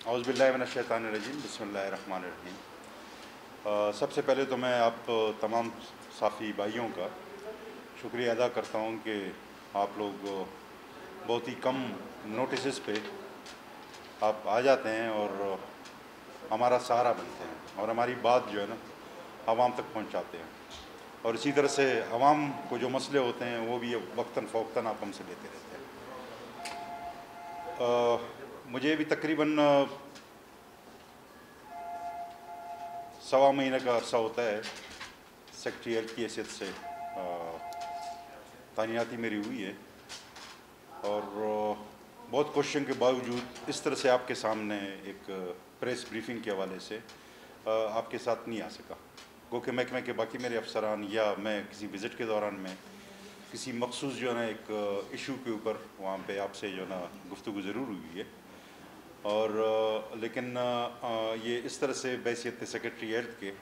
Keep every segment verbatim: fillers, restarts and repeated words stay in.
औज़ुबिल्लाहिमिनश्शैतानिर्रजीम बिस्मिल्लाहिर्रहमानिर्रहीम। अ, सबसे पहले तो मैं आप तमाम साफ़ी भाइयों का शुक्रिया अदा करता हूँ कि आप लोग बहुत ही कम नोटिस पे आप आ जाते हैं और हमारा सहारा बनते हैं और हमारी बात जो है ना आवाम तक पहुँचाते हैं। और इसी तरह से आवाम को जो मसले होते हैं वो भी वक्तन फ़ौक्तन आप हमसे लेते रहते हैं। आ, मुझे भी तकरीबन सवा महीने का अरसा होता है सेक्रेटरी हेल्थ की हैसियत से तानीयाती मेरी हुई है और बहुत कोशिशों के बावजूद इस तरह से आपके सामने एक प्रेस ब्रीफिंग के हवाले से आपके साथ नहीं आ सका। गो कि महकमे के बाकी मेरे अफसरान या मैं किसी विज़िट के दौरान में किसी मखसूस जो है ना एक इशू के ऊपर वहाँ पे आपसे जो है ना गुफ्तगू ज़रूर हुई है और लेकिन ये इस तरह से बैसियत सेक्रेटरी हेल्थ के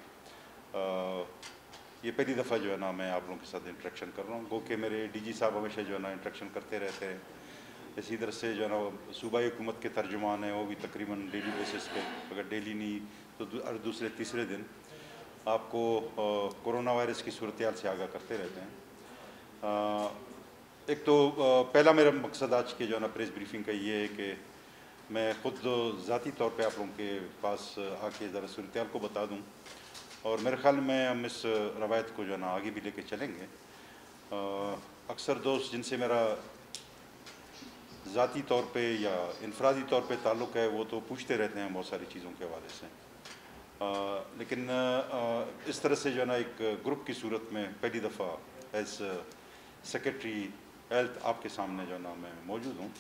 ये पहली दफ़ा जो है ना मैं आप लोगों के साथ इंटरेक्शन कर रहा हूँ। गो कि मेरे डीजी साहब हमेशा जो है ना इंटरेक्शन करते रहते हैं। इसी तरह से जो है ना सूबाई हुकूमत के तर्जुमान हैं वो भी तकरीबन डेली बेसिस पे, अगर डेली नहीं तो हर दूसरे तीसरे दिन आपको कोरोना वायरस की सूरत हाल से आगाह करते रहते हैं। आ, एक तो आ, पहला मेरा मकसद आज के जो है ना प्रेस ब्रीफिंग का ये है कि मैं ख़ुद ज़ाती तौर पे आप लोगों के पास आके ज़रा सूरत हाल को बता दूँ और मेरे ख़्याल में हम इस रवायत को जो है ना आगे भी लेके चलेंगे। अक्सर दोस्त जिनसे मेरा ज़ाती तौर पे या इनफरादी तौर पे ताल्लुक़ है वो तो पूछते रहते हैं बहुत सारी चीज़ों के हवाले से, आ, लेकिन आ, इस तरह से जो है ना एक ग्रुप की सूरत में पहली दफ़ा एज सेक्रेटरी हेल्थ आपके सामने जो है ना मैं मौजूद हूँ।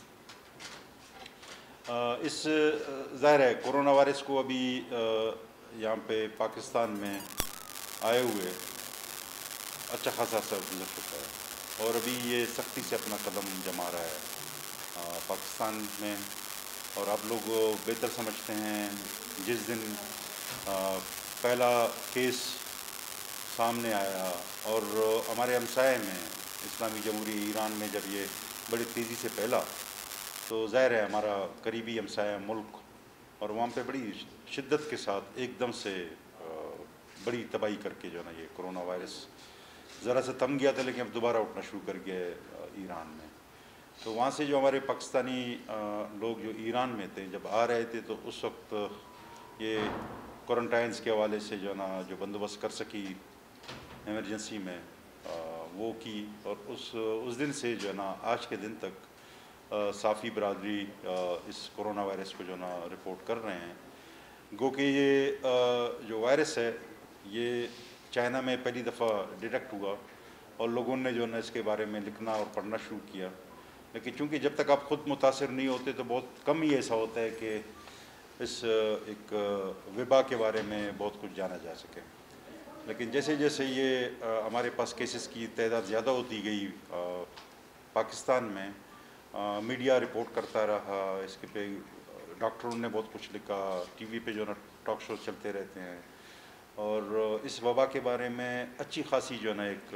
इस ज़ाहिर है कोरोना वायरस को अभी यहाँ पे पाकिस्तान में आए हुए अच्छा खासा असर गुजर चुका है और अभी ये सख्ती से अपना कदम जमा रहा है आ, पाकिस्तान में। और आप लोग बेहतर समझते हैं जिस दिन आ, पहला केस सामने आया और हमारे हमसाए में इस्लामी जमहूरी ईरान में जब ये बड़ी तेज़ी से फैला तो ज़ाहिर है हमारा करीबी हमसाया मुल्क और वहाँ पे बड़ी शिद्दत के साथ एकदम से बड़ी तबाही करके जो है ना ये कोरोना वायरस ज़रा सा थम गया था लेकिन अब दोबारा उठना शुरू कर गया है ईरान में। तो वहाँ से जो हमारे पाकिस्तानी लोग जो ईरान में थे जब आ रहे थे तो उस वक्त ये क्वारंटाइन्स के हवाले से जो है ना जो बंदोबस्त कर सकी इमरजेंसी में वो की और उस उस दिन से जो है ना आज के दिन तक साफ़ी बरादरी इस कोरोना वायरस को जो ना रिपोर्ट कर रहे हैं। गो कि ये जो वायरस है ये चाइना में पहली दफ़ा डिटेक्ट हुआ और लोगों ने जो ना इसके बारे में लिखना और पढ़ना शुरू किया, लेकिन चूँकि जब तक आप ख़ुद मुतासिर नहीं होते तो बहुत कम ही ऐसा होता है कि इस एक वबा के बारे में बहुत कुछ जाना जा सके। लेकिन जैसे जैसे ये हमारे पास केसेस की तादाद ज़्यादा होती गई पाकिस्तान में आ, मीडिया रिपोर्ट करता रहा, इसके पे डॉक्टरों ने बहुत कुछ लिखा, टीवी पे जो ना टॉक शो चलते रहते हैं और इस वबा के बारे में अच्छी खासी जो है ना एक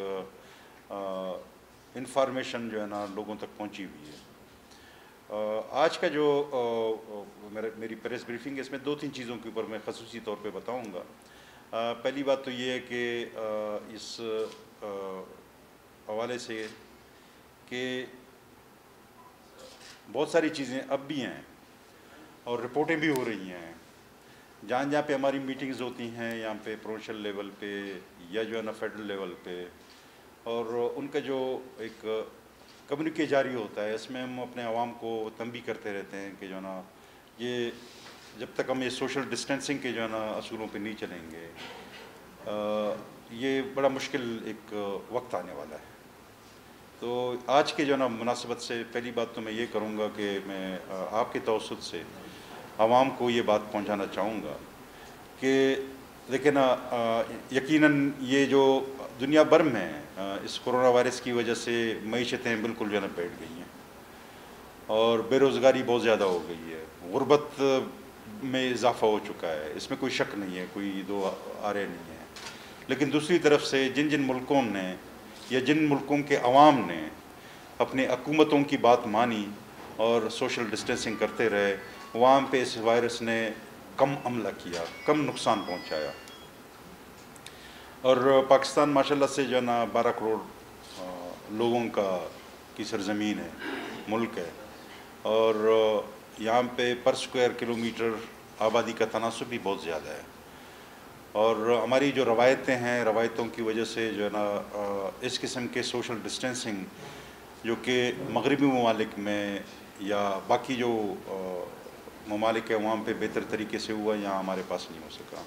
इंफॉर्मेशन जो है ना लोगों तक पहुंची हुई है। आ, आज का जो आ, मेरे मेरी प्रेस ब्रीफिंग है इसमें दो तीन चीज़ों के ऊपर मैं खसूसी तौर पे बताऊंगा। पहली बात तो ये है कि इस हवाले से कि बहुत सारी चीज़ें अब भी हैं और रिपोर्टें भी हो रही हैं जहाँ जहाँ पे हमारी मीटिंग्स होती हैं यहाँ पे प्रोविंशियल लेवल पे या जो है ना फेडरल लेवल पे और उनका जो एक कम्युनिके जारी होता है इसमें हम अपने आवाम को तंबी करते रहते हैं कि जो है ना ये जब तक हम ये सोशल डिस्टेंसिंग के जो है ना असूलों पे नहीं चलेंगे आ, ये बड़ा मुश्किल एक वक्त आने वाला है। तो आज के जो ना मुनासिबत से पहली बात तो मैं ये करूँगा कि मैं आपके तवसुत से आवाम को ये बात पहुँचाना चाहूँगा कि देखिए ना यकीनन ये जो दुनिया भर में इस कोरोना वायरस की वजह से मईशतें बिल्कुल जो है ना बैठ गई हैं और बेरोज़गारी बहुत ज़्यादा हो गई है, गुर्बत में इजाफ़ा हो चुका है, इसमें कोई शक नहीं है, कोई दो आरे नहीं है। लेकिन दूसरी तरफ से जिन जिन मुल्कों ने या जिन मुल्कों के अवाम ने अपनी हुकूमतों की बात मानी और सोशल डिस्टेंसिंग करते रहे वहाँ पे इस वायरस ने कम हमला किया, कम नुकसान पहुँचाया। और पाकिस्तान माशाल्लाह से जो है ना बारह करोड़ लोगों का की सरजमीन है, मुल्क है, और यहाँ पे पर स्क्वायर किलोमीटर आबादी का तनासुब भी बहुत ज़्यादा है। और हमारी जो रवायतें हैं, रवायतों की वजह से जो है ना इस किस्म के सोशल डिस्टेंसिंग जो कि मगरबी ममालिक में या बाकी जो ममालिक है वहाँ पे बेहतर तरीके से हुआ, यहाँ हमारे पास नहीं हो सका।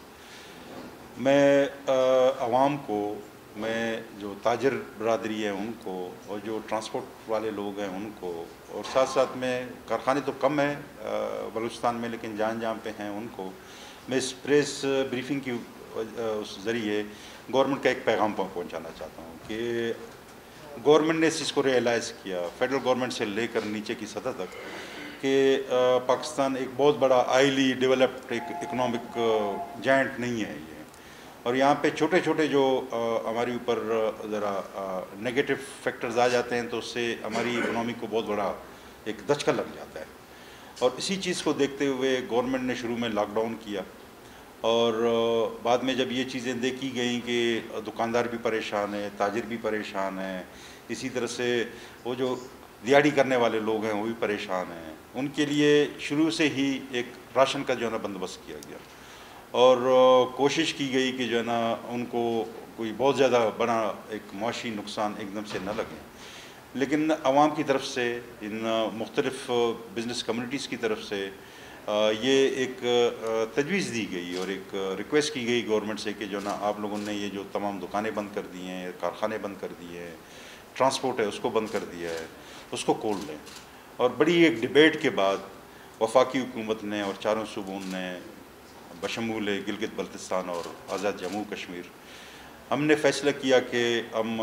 मैं आवाम को, मैं जो ताजर बरदरी है उनको, और जो ट्रांसपोर्ट वाले लोग हैं उनको, और साथ साथ में कारखाने तो कम है बलूचिस्तान में, लेकिन जहाँ जहाँ पे हैं उनको मैं इस प्रेस ब्रीफिंग की उस ज़रिए गवर्नमेंट का एक पैगाम पहुँचाना चाहता हूँ कि गवर्नमेंट ने इस चीज़ को रियलाइज़ किया, फेडरल गवर्नमेंट से लेकर नीचे की सतह तक, कि पाकिस्तान एक बहुत बड़ा हाईली डेवलप्ड एक इकोनॉमिक जायंट नहीं है ये, और यहाँ पे छोटे छोटे जो हमारे ऊपर ज़रा नेगेटिव फैक्टर्स आ जाते हैं तो उससे हमारी इकोनॉमी को बहुत बड़ा एक दचका लग जाता है। और इसी चीज़ को देखते हुए गवर्नमेंट ने शुरू में लॉकडाउन किया, और बाद में जब ये चीज़ें देखी गई कि दुकानदार भी परेशान है, ताजिर भी परेशान है, इसी तरह से वो जो दिहाड़ी करने वाले लोग हैं वो भी परेशान हैं, उनके लिए शुरू से ही एक राशन का जो है ना बंदोबस्त किया गया, और कोशिश की गई कि जो है ना उनको कोई बहुत ज़्यादा बड़ा एक मुआशी नुकसान एकदम से न लगे। लेकिन आवाम की तरफ से, इन मुख्तलिफ़ बिज़नेस कम्युनिटीज़ की तरफ से ये एक तजवीज़ दी गई और एक रिक्वेस्ट की गई गवर्नमेंट से कि जो ना आप लोगों ने ये जो तमाम दुकानें बंद कर दी हैं, कारखाने बंद कर दिए हैं, ट्रांसपोर्ट है उसको बंद कर दिया है, उसको खोल लें। और बड़ी एक डिबेट के बाद वफाकी हुकूमत ने और चारों सूबों ने बशमूल गिलगित बल्तिस्तान और आज़ाद जम्मू कश्मीर, हमने फ़ैसला किया कि हम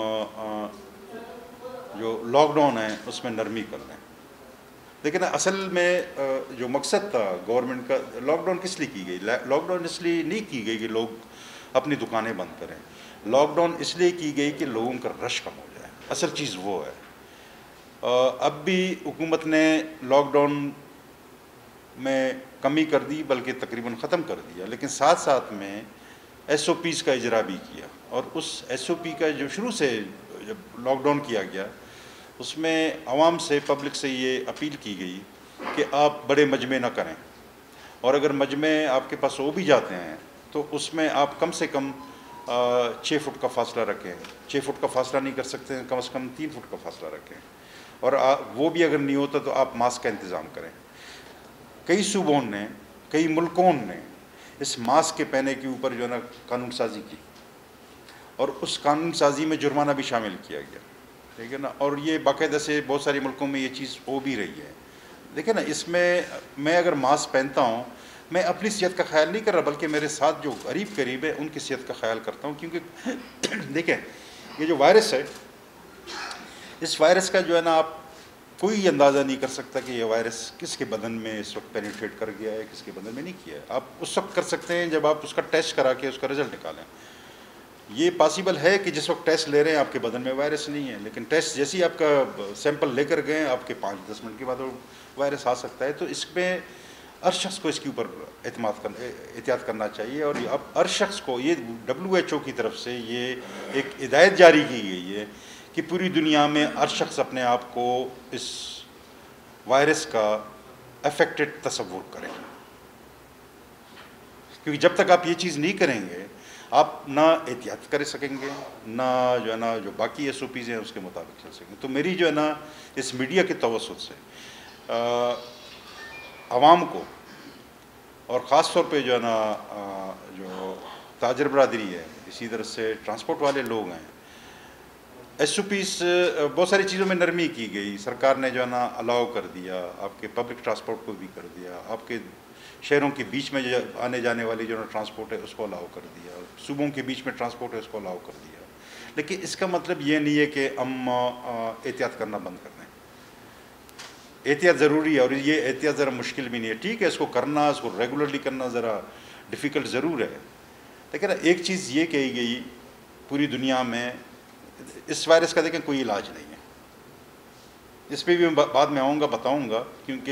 जो लॉकडाउन है उसमें नरमी कर लें। लेकिन असल में जो मकसद था गवर्नमेंट का, लॉकडाउन किस लिए की गई? लॉकडाउन इसलिए नहीं की गई कि लोग अपनी दुकानें बंद करें, लॉकडाउन इसलिए की गई कि लोगों का रश कम हो जाए। असल चीज़ वो है। अब भी हुकूमत ने लॉकडाउन में कमी कर दी, बल्कि तकरीबन ख़त्म कर दिया, लेकिन साथ साथ में एस ओ पीज़ का इजरा भी किया। और उस एस ओ पी का जो शुरू से जब लॉकडाउन किया गया उसमें आवाम से, पब्लिक से ये अपील की गई कि आप बड़े मजमे ना करें, और अगर मजमे आपके पास हो भी जाते हैं तो उसमें आप कम से कम छः फुट का फासला रखें। छः फुट का फासला नहीं कर सकते हैं, कम से कम तीन फुट का फासला रखें, और आ, वो भी अगर नहीं होता तो आप मास्क का इंतज़ाम करें। कई सूबों ने, कई मुल्कों ने इस मास्क के पहने के ऊपर जो है ना कानून साजी की, और उस कानून साजी में जुर्माना भी शामिल किया गया, ठीक है ना। और ये बाकायदा से बहुत सारे मुल्कों में ये चीज़ हो भी रही है। देखिए ना, इसमें मैं अगर मास्क पहनता हूँ, मैं अपनी सेहत का ख्याल नहीं कर रहा, बल्कि मेरे साथ जो करीब करीब है उनकी सेहत का ख्याल करता हूँ। क्योंकि देखें, ये जो वायरस है, इस वायरस का जो है ना आप कोई अंदाज़ा नहीं कर सकता कि ये वायरस किसके बदन में इस वक्त पेनिट्रेट कर गया है, किसके बदन में नहीं किया है। आप उस वक्त कर सकते हैं जब आप उसका टेस्ट करा के उसका रिज़ल्ट निकालें। ये पॉसिबल है कि जिस वक्त टेस्ट ले रहे हैं आपके बदन में वायरस नहीं है, लेकिन टेस्ट जैसे ही आपका सैंपल लेकर गए, आपके पाँच दस मिनट के बाद वो वायरस आ सकता है। तो इसमें हर शख्स को इसके ऊपर एतमाद कर एहतियात करना चाहिए। और अब हर शख्स को, ये डब्ल्यू एच ओ की तरफ से ये एक हिदायत जारी की गई है कि पूरी दुनिया में हर शख्स अपने आप को इस वायरस का अफेक्टेड तस्वुर करें, क्योंकि जब तक आप ये चीज़ नहीं करेंगे आप ना एहतियात कर सकेंगे, ना जो है ना जो बाकी एस ओ पीज़ हैं उसके मुताबिक चल सकेंगे। तो मेरी जो है ना इस मीडिया के तवस्सुत से आवाम को, और ख़ास तौर पे जो है ना जो ताजर बरदरी है, इसी तरह से ट्रांसपोर्ट वाले लोग हैं, एस ओ पीज़ बहुत सारी चीज़ों में नरमी की गई। सरकार ने जो है ना अलाउ कर दिया, आपके पब्लिक ट्रांसपोर्ट को भी कर दिया, आपके शहरों के बीच में जो आने जाने वाली जो ट्रांसपोर्ट है उसको अलाउ कर दिया, सूबों के बीच में ट्रांसपोर्ट है उसको अलाउ कर दिया। लेकिन इसका मतलब ये नहीं है कि हम एहतियात करना बंद कर दें। एहतियात ज़रूरी है, और ये एहतियात ज़रा मुश्किल भी नहीं है। ठीक है, इसको करना, इसको रेगुलरली करना ज़रा डिफ़िकल्ट ज़रूर है, लेकिन एक चीज़ ये कही गई पूरी दुनिया में, इस वायरस का देखें कोई इलाज नहीं है। इस पर भी मैं बाद में आऊँगा, बताऊँगा, क्योंकि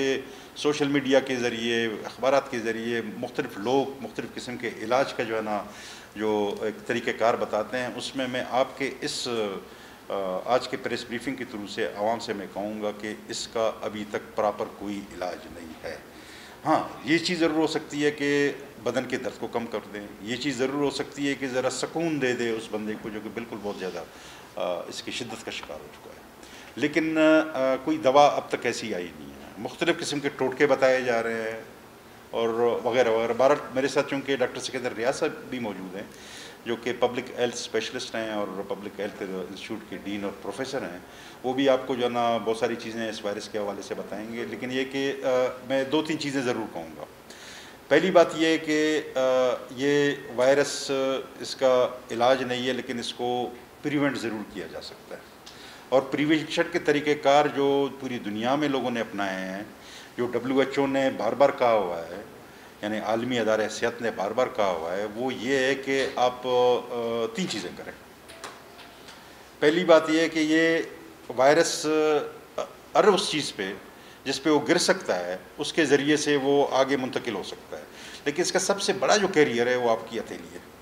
सोशल मीडिया के ज़रिए, अखबारात के ज़रिए मुख्तलिफ़ लोग मुख्तलिफ़ किस्म के इलाज का जो है ना जो एक तरीक़ेकार बताते हैं, उसमें मैं आपके इस आज के प्रेस ब्रीफिंग के थ्रू से आवाम से मैं कहूँगा कि इसका अभी तक प्रॉपर कोई इलाज नहीं है। हाँ, ये चीज़ ज़रूर हो सकती है कि बदन के दर्द को कम कर दें, ये चीज़ ज़रूर हो सकती है कि ज़रा सुकून दे दे उस बंदे को जो कि बिल्कुल बहुत ज़्यादा इसकी शिद्दत का शिकार हो चुका है, लेकिन आ, कोई दवा अब तक ऐसी आई नहीं है। मुख्तलिफ़ किस्म के टोटके बताए जा रहे हैं और वगैरह वगैरह। भारत मेरे साथ चूँकि डॉक्टर सिकंदर रियाज साहब भी मौजूद हैं जो कि पब्लिक हेल्थ स्पेशलिस्ट हैं और पब्लिक हेल्थ इंस्टीट्यूट के डीन और प्रोफेसर हैं, वो भी आपको जो है ना बहुत सारी चीज़ें इस वायरस के हवाले से बताएंगे। लेकिन ये कि मैं दो तीन चीज़ें ज़रूर कहूँगा। पहली बात ये है कि ये वायरस, इसका इलाज नहीं है, लेकिन इसको प्रिवेंट ज़रूर किया जा सकता है। और प्रिवेंशन के तरीक़ेकार जो पूरी दुनिया में लोगों ने अपनाए हैं, जो डब्ल्यू एच ओ ने बार बार कहा हुआ है, यानी आलमी अदारे सेहत ने बार बार कहा हुआ है, वो ये है कि आप तीन चीज़ें करें। पहली बात ये है कि ये वायरस अर उस चीज़ पे जिस पे वो गिर सकता है उसके ज़रिए से वो आगे मुंतकिल हो सकता है, लेकिन इसका सबसे बड़ा जो कैरियर है वो आपकी हथेली है।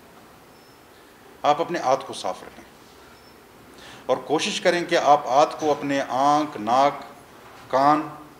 आप अपने हाथ को साफ रखें और कोशिश करें कि आप हाथ को अपने आँख, नाक, कान,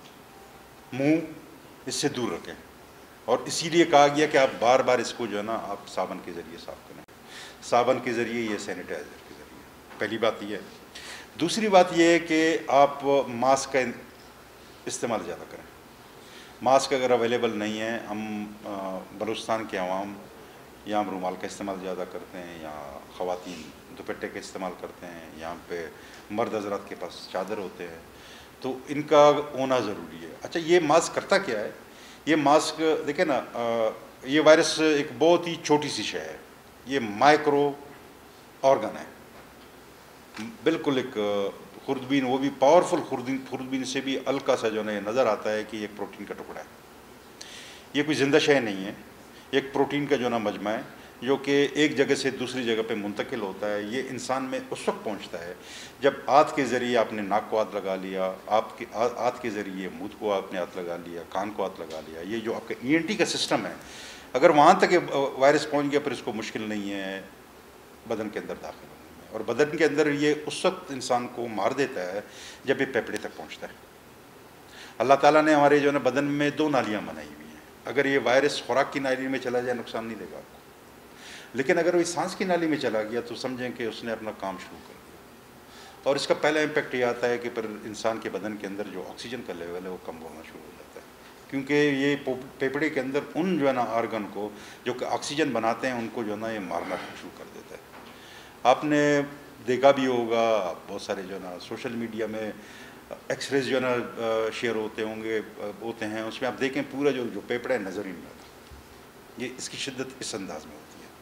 मुंह इससे दूर रखें। और इसीलिए कहा गया कि आप बार बार इसको जो है ना आप साबुन के ज़रिए साफ़ करें, साबुन के ज़रिए, ये सैनिटाइज़र के ज़रिए। पहली बात ये है। दूसरी बात ये है कि आप मास्क का इस्तेमाल ज़्यादा करें। मास्क अगर अवेलेबल नहीं है, हम बलूचिस्तान के अवाम यहाँ रुमाल का इस्तेमाल ज़्यादा करते हैं, यहाँ ख़वातीन दुपट्टे का इस्तेमाल करते हैं, यहाँ पे मर्द हज़रात के पास चादर होते हैं, तो इनका होना ज़रूरी है। अच्छा, ये मास्क करता क्या है? ये मास्क देखें ना, ये वायरस एक बहुत ही छोटी सी शय है, ये माइक्रो ऑर्गन है, बिल्कुल एक खुर्दबीन, वो भी पावरफुल खुर्दबीन खुर्दबीन से भी हल्का सा जो है नज़र आता है कि एक प्रोटीन का टुकड़ा है। ये कोई ज़िंदा शय नहीं है, एक प्रोटीन का जो ना मजमा है जो कि एक जगह से दूसरी जगह पे मुंतकिल होता है। ये इंसान में उस वक्त पहुंचता है जब हाथ के ज़रिए आपने नाक को हाथ लगा लिया, आपके हाथ के ज़रिए मुँह को आपने हाथ लगा लिया, कान को हाथ लगा लिया, ये जो आपका ई एन टी का सिस्टम है, अगर वहाँ तक वायरस पहुँच गया फिर इसको मुश्किल नहीं है बदन के अंदर दाखिल होने में, और बदन के अंदर ये उस वक्त इंसान को मार देता है जब ये फेफड़े तक पहुँचता है। अल्लाह ताला ने हमारे जो है ना बदन में दो नालियाँ बनाई हुई हैं। अगर ये वायरस खुराक की नाली में चला जाए नुकसान नहीं देगा आपको, लेकिन अगर वो सांस की नाली में चला गया तो समझें कि उसने अपना काम शुरू कर दिया, और इसका पहला इम्पेक्ट ये आता है कि फिर इंसान के बदन के अंदर जो ऑक्सीजन का लेवल है वो कम होना शुरू हो जाता है, क्योंकि ये फेफड़े के अंदर उन जो है ना आर्गन को जो कि ऑक्सीजन बनाते हैं उनको जो है ना ये मारना शुरू कर देता है। आपने देखा भी होगा, बहुत सारे जो है ना सोशल मीडिया में एक्सरेज जो है ना शेयर होते होंगे होते हैं, उसमें आप देखें पूरा जो जो फेफड़ा नज़र ही नहीं आता। ये इसकी शिद्दत इस अंदाज में होती है।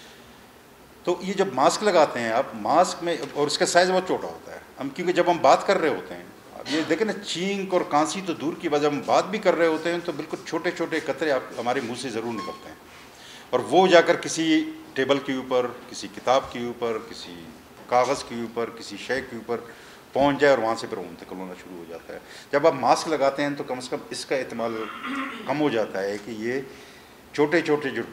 तो ये जब मास्क लगाते हैं आप, मास्क में, और इसका साइज़ बहुत छोटा होता है, हम क्योंकि जब हम बात कर रहे होते हैं, अब ये देखें ना, छींक और कांसी तो दूर की बात, जब हम बात भी कर रहे होते हैं तो बिल्कुल छोटे छोटे कतरे आप हमारे मुंह से ज़रूर निकलते हैं, और वो जाकर किसी टेबल के ऊपर, किसी किताब के ऊपर, किसी कागज़ के ऊपर, किसी शय के ऊपर पहुंच जाए और वहाँ से फिर मुंतकिल होना शुरू हो जाता है। जब आप मास्क लगाते हैं तो कम से कम इसका इस्तेमाल कम हो जाता है कि ये छोटे छोटे जो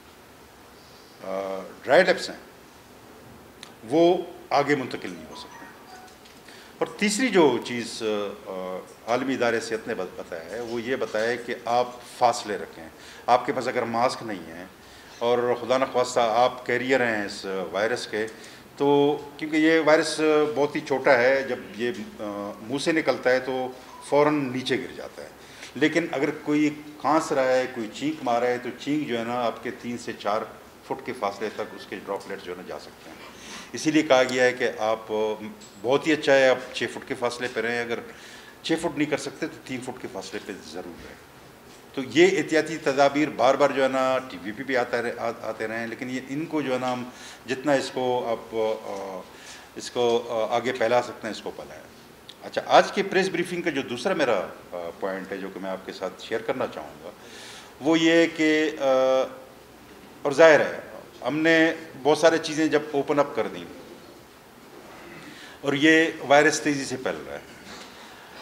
ड्राई लिप्स हैं वो आगे मुंतकिल नहीं हो सकते। और तीसरी जो चीज़ आलमी इदारे सेहत ने बताया है वो ये बताया है कि आप फासले रखें। आपके पास अगर मास्क नहीं है और खुदा न ख्वास्ता आप कैरियर हैं इस वायरस के, तो क्योंकि ये वायरस बहुत ही छोटा है, जब ये मुंह से निकलता है तो फ़ौरन नीचे गिर जाता है, लेकिन अगर कोई खांस रहा है, कोई छींक मारा है, तो छींक जो है ना आपके तीन से चार फुट के फासले तक उसके ड्रॉपलेट्स जो है ना जा सकते हैं। इसीलिए कहा गया है कि आप, बहुत ही अच्छा है आप छः फुट के फासले पर रहें, अगर छः फुट नहीं कर सकते तो तीन फुट के फासले पर ज़रूर रहें। तो ये एहतियाती तदाबीर बार बार जो है ना टी वी पे भी आता रहे, आ, आते रहें, लेकिन ये इनको जो है ना हम जितना इसको आप इसको आगे फैला सकते हैं इसको फैलाएं। अच्छा, आज के प्रेस ब्रीफिंग का जो दूसरा मेरा पॉइंट है जो कि मैं आपके साथ शेयर करना चाहूँगा वो ये कि, और ज़ाहिर है हमने बहुत सारी चीज़ें जब ओपन अप कर दी और ये वायरस तेज़ी से फैल रहा है,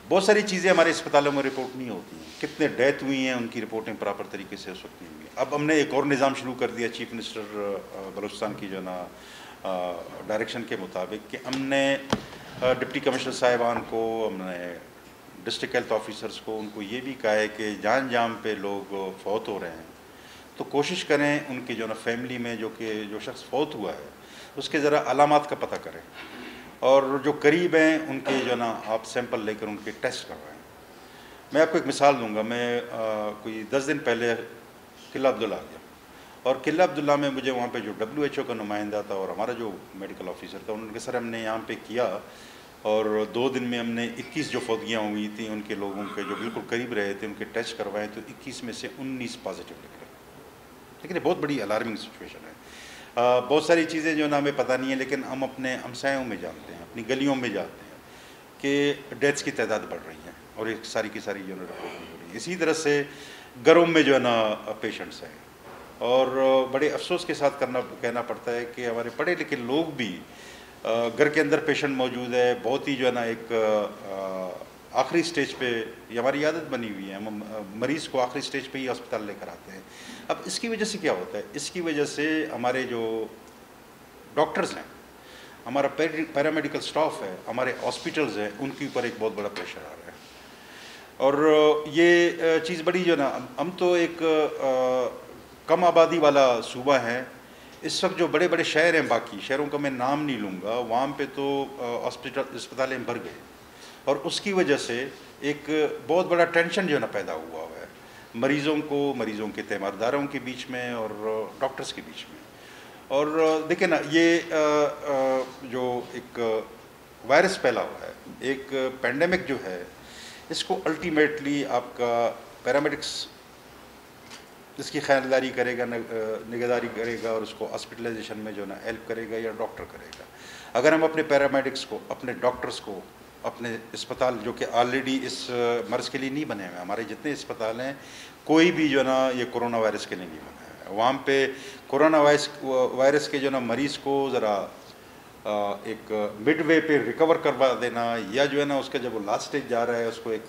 बहुत सारी चीज़ें हमारे अस्पतालों में रिपोर्ट नहीं होती हैं, कितने डेथ हुई हैं उनकी रिपोर्टें प्रॉपर तरीके से उस वक्त नहीं हुई। अब हमने एक और निज़ाम शुरू कर दिया चीफ मिनिस्टर बलूचिस्तान की जो ना डायरेक्शन के मुताबिक कि हमने डिप्टी कमिश्नर साहिबान को, हमने डिस्ट्रिक्ट हेल्थ ऑफिसर्स को, उनको ये भी कहा है कि जान जाम पे लोग फौत हो रहे हैं तो कोशिश करें उनके जो ना फैमिली में जो कि जो शख्स फौत हुआ है उसके ज़रा अलामात का पता करें, और जो करीब हैं उनके जो ना आप सैंपल लेकर उनके टेस्ट करवाएं। मैं आपको एक मिसाल दूंगा। मैं आ, कोई दस दिन पहले किला अब्दुल्ला गया, और किला अब्दुल्ला में मुझे वहाँ पे जो डब्ल्यू एच ओ का नुमाइंदा था और हमारा जो मेडिकल ऑफिसर था, उन्होंने कहा सर हमने यहाँ पे किया और दो दिन में हमने इक्कीस जो फौतगियाँ हुई थी उनके लोगों के जो बिल्कुल करीब रहे थे उनके टेस्ट करवाएं तो इक्कीस में से उन्नीस पॉजिटिव निकले। लेकिन ये बहुत बड़ी अलार्मिंग सिचुएशन है। आ, बहुत सारी चीज़ें जो ना हमें पता नहीं है, लेकिन हम अपने हमसायों में जानते हैं, अपनी गलियों में जानते हैं कि डेथ्स की तादाद बढ़ रही है और एक सारी की सारी जो है रिपोर्ट नहीं हो रही है। इसी तरह से घरों में जो है ना पेशेंट्स हैं, और बड़े अफसोस के साथ करना कहना पड़ता है कि हमारे पढ़े लिखे लोग भी घर के अंदर पेशेंट मौजूद है, बहुत ही जो है ना एक आखिरी स्टेज पे, ये हमारी आदत बनी हुई है, हम मरीज़ को आखिरी स्टेज पे ही अस्पताल लेकर आते हैं। अब इसकी वजह से क्या होता है, इसकी वजह से हमारे जो डॉक्टर्स हैं, हमारा पैरामेडिकल स्टाफ है, हमारे हॉस्पिटल्स हैं, उनके ऊपर एक बहुत बड़ा प्रेशर आ रहा है। और ये चीज़ बड़ी जो ना, हम तो एक आ, कम आबादी वाला सूबा है। इस वक्त जो बड़े बड़े शहर हैं, बाकी शहरों का मैं नाम नहीं लूँगा, वहाँ पे तो हॉस्पिटल अस्पतालें भर गए, और उसकी वजह से एक बहुत बड़ा टेंशन जो है ना पैदा हुआ हुआ है मरीज़ों को, मरीज़ों के तीमारदारों के बीच में और डॉक्टर्स के बीच में। और देखिए ना, ये जो एक वायरस फैला हुआ है, एक पेंडेमिक जो है, इसको अल्टीमेटली आपका पैरामेडिक्स इसकी ख्यालदारी करेगा, निगहदारी करेगा, और उसको हॉस्पिटलाइजेशन में जो ना हेल्प करेगा या डॉक्टर करेगा। अगर हम अपने पैरामेडिक्स को, अपने डॉक्टर्स को, अपने अस्पताल जो कि ऑलरेडी इस मर्ज़ के लिए नहीं बने हुए, हमारे जितने अस्पताल हैं कोई भी जो ना ये कोरोना वायरस के लिए नहीं बना है, वहाँ पे कोरोना वायरस वायरस के जो ना मरीज़ को ज़रा एक मिड वे पे रिकवर करवा देना, या जो है ना उसका जब वो लास्ट स्टेज जा रहा है उसको एक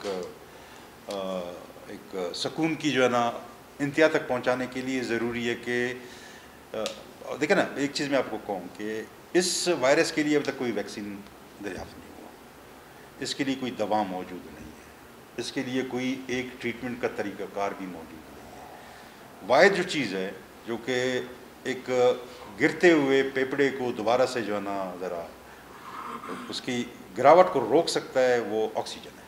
एक सुकून की जो है ना इंतहा तक पहुँचाने के लिए ज़रूरी है कि देखिए ना, एक चीज़ मैं आपको कहूँ कि इस वायरस के लिए अब तक कोई वैक्सीन दरियाफ्त नहीं हुआ, इसके लिए कोई दवा मौजूद नहीं है, इसके लिए कोई एक ट्रीटमेंट का तरीक़ाकार भी मौजूद नहीं है। वाहिद जो चीज़ है जो कि एक गिरते हुए पेपड़े को दोबारा से जो है ना ज़रा उसकी गिरावट को रोक सकता है, वो ऑक्सीजन है।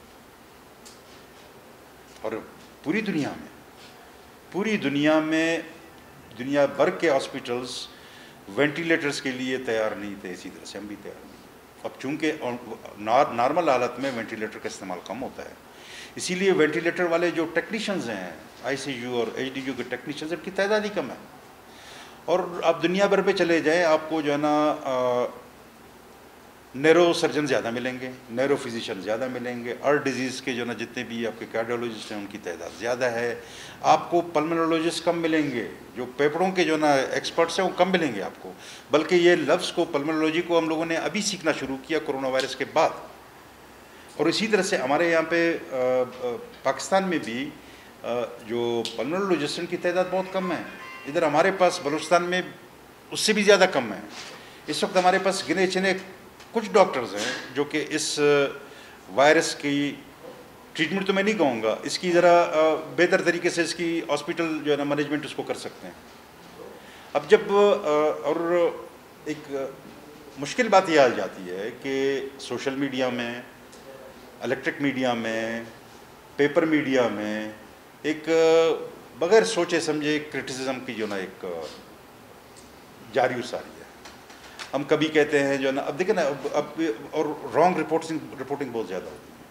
और पूरी दुनिया में पूरी दुनिया में दुनिया भर के हॉस्पिटल्स वेंटिलेटर्स के लिए तैयार नहीं थे, इसी तरह से हम भी तैयार नहीं। अब चूँकि नॉर्मल हालत में वेंटिलेटर का इस्तेमाल कम होता है, इसीलिए वेंटिलेटर वाले जो टेक्नीशियंस हैं, आईसीयू और एचडीयू के टेक्नीशियंस, उनकी तादाद ही कम है। और आप दुनिया भर पे चले जाएं, आपको जो है ना नैरो सर्जन ज़्यादा मिलेंगे, नैरो फिजिशियन ज़्यादा मिलेंगे, हर डिजीज़ के जो ना जितने भी आपके कार्डियोलॉजिस्ट हैं उनकी तादाद ज़्यादा है। आपको पल्मोनोलॉजिस्ट कम मिलेंगे, जो फेफड़ों के जो ना एक्सपर्ट्स हैं वो कम मिलेंगे आपको। बल्कि ये लफ्ज़ को, पल्मोनोलॉजी को, हम लोगों ने अभी सीखना शुरू किया कोरोना वायरस के बाद। और इसी तरह से हमारे यहाँ पे पाकिस्तान में भी जो पल्मोनोलॉजिस्ट की तादाद बहुत कम है। इधर हमारे पास बलूचिस्तान में उससे भी ज़्यादा कम है। इस वक्त हमारे पास गिने चुने कुछ डॉक्टर्स हैं जो कि इस वायरस की ट्रीटमेंट तो मैं नहीं कहूँगा, इसकी ज़रा बेहतर तरीके से इसकी हॉस्पिटल जो है ना मैनेजमेंट उसको कर सकते हैं। अब जब और एक मुश्किल बात यह आ जाती है कि सोशल मीडिया में, इलेक्ट्रिक मीडिया में, पेपर मीडिया में एक बग़ैर सोचे समझे क्रिटिसिज्म की जो ना एक जारी उसारी है। हम कभी कहते हैं जो ना, अब देखें ना, अब, अब और रॉन्ग रिपोर्टिंग रिपोर्टिंग बहुत ज़्यादा होती है।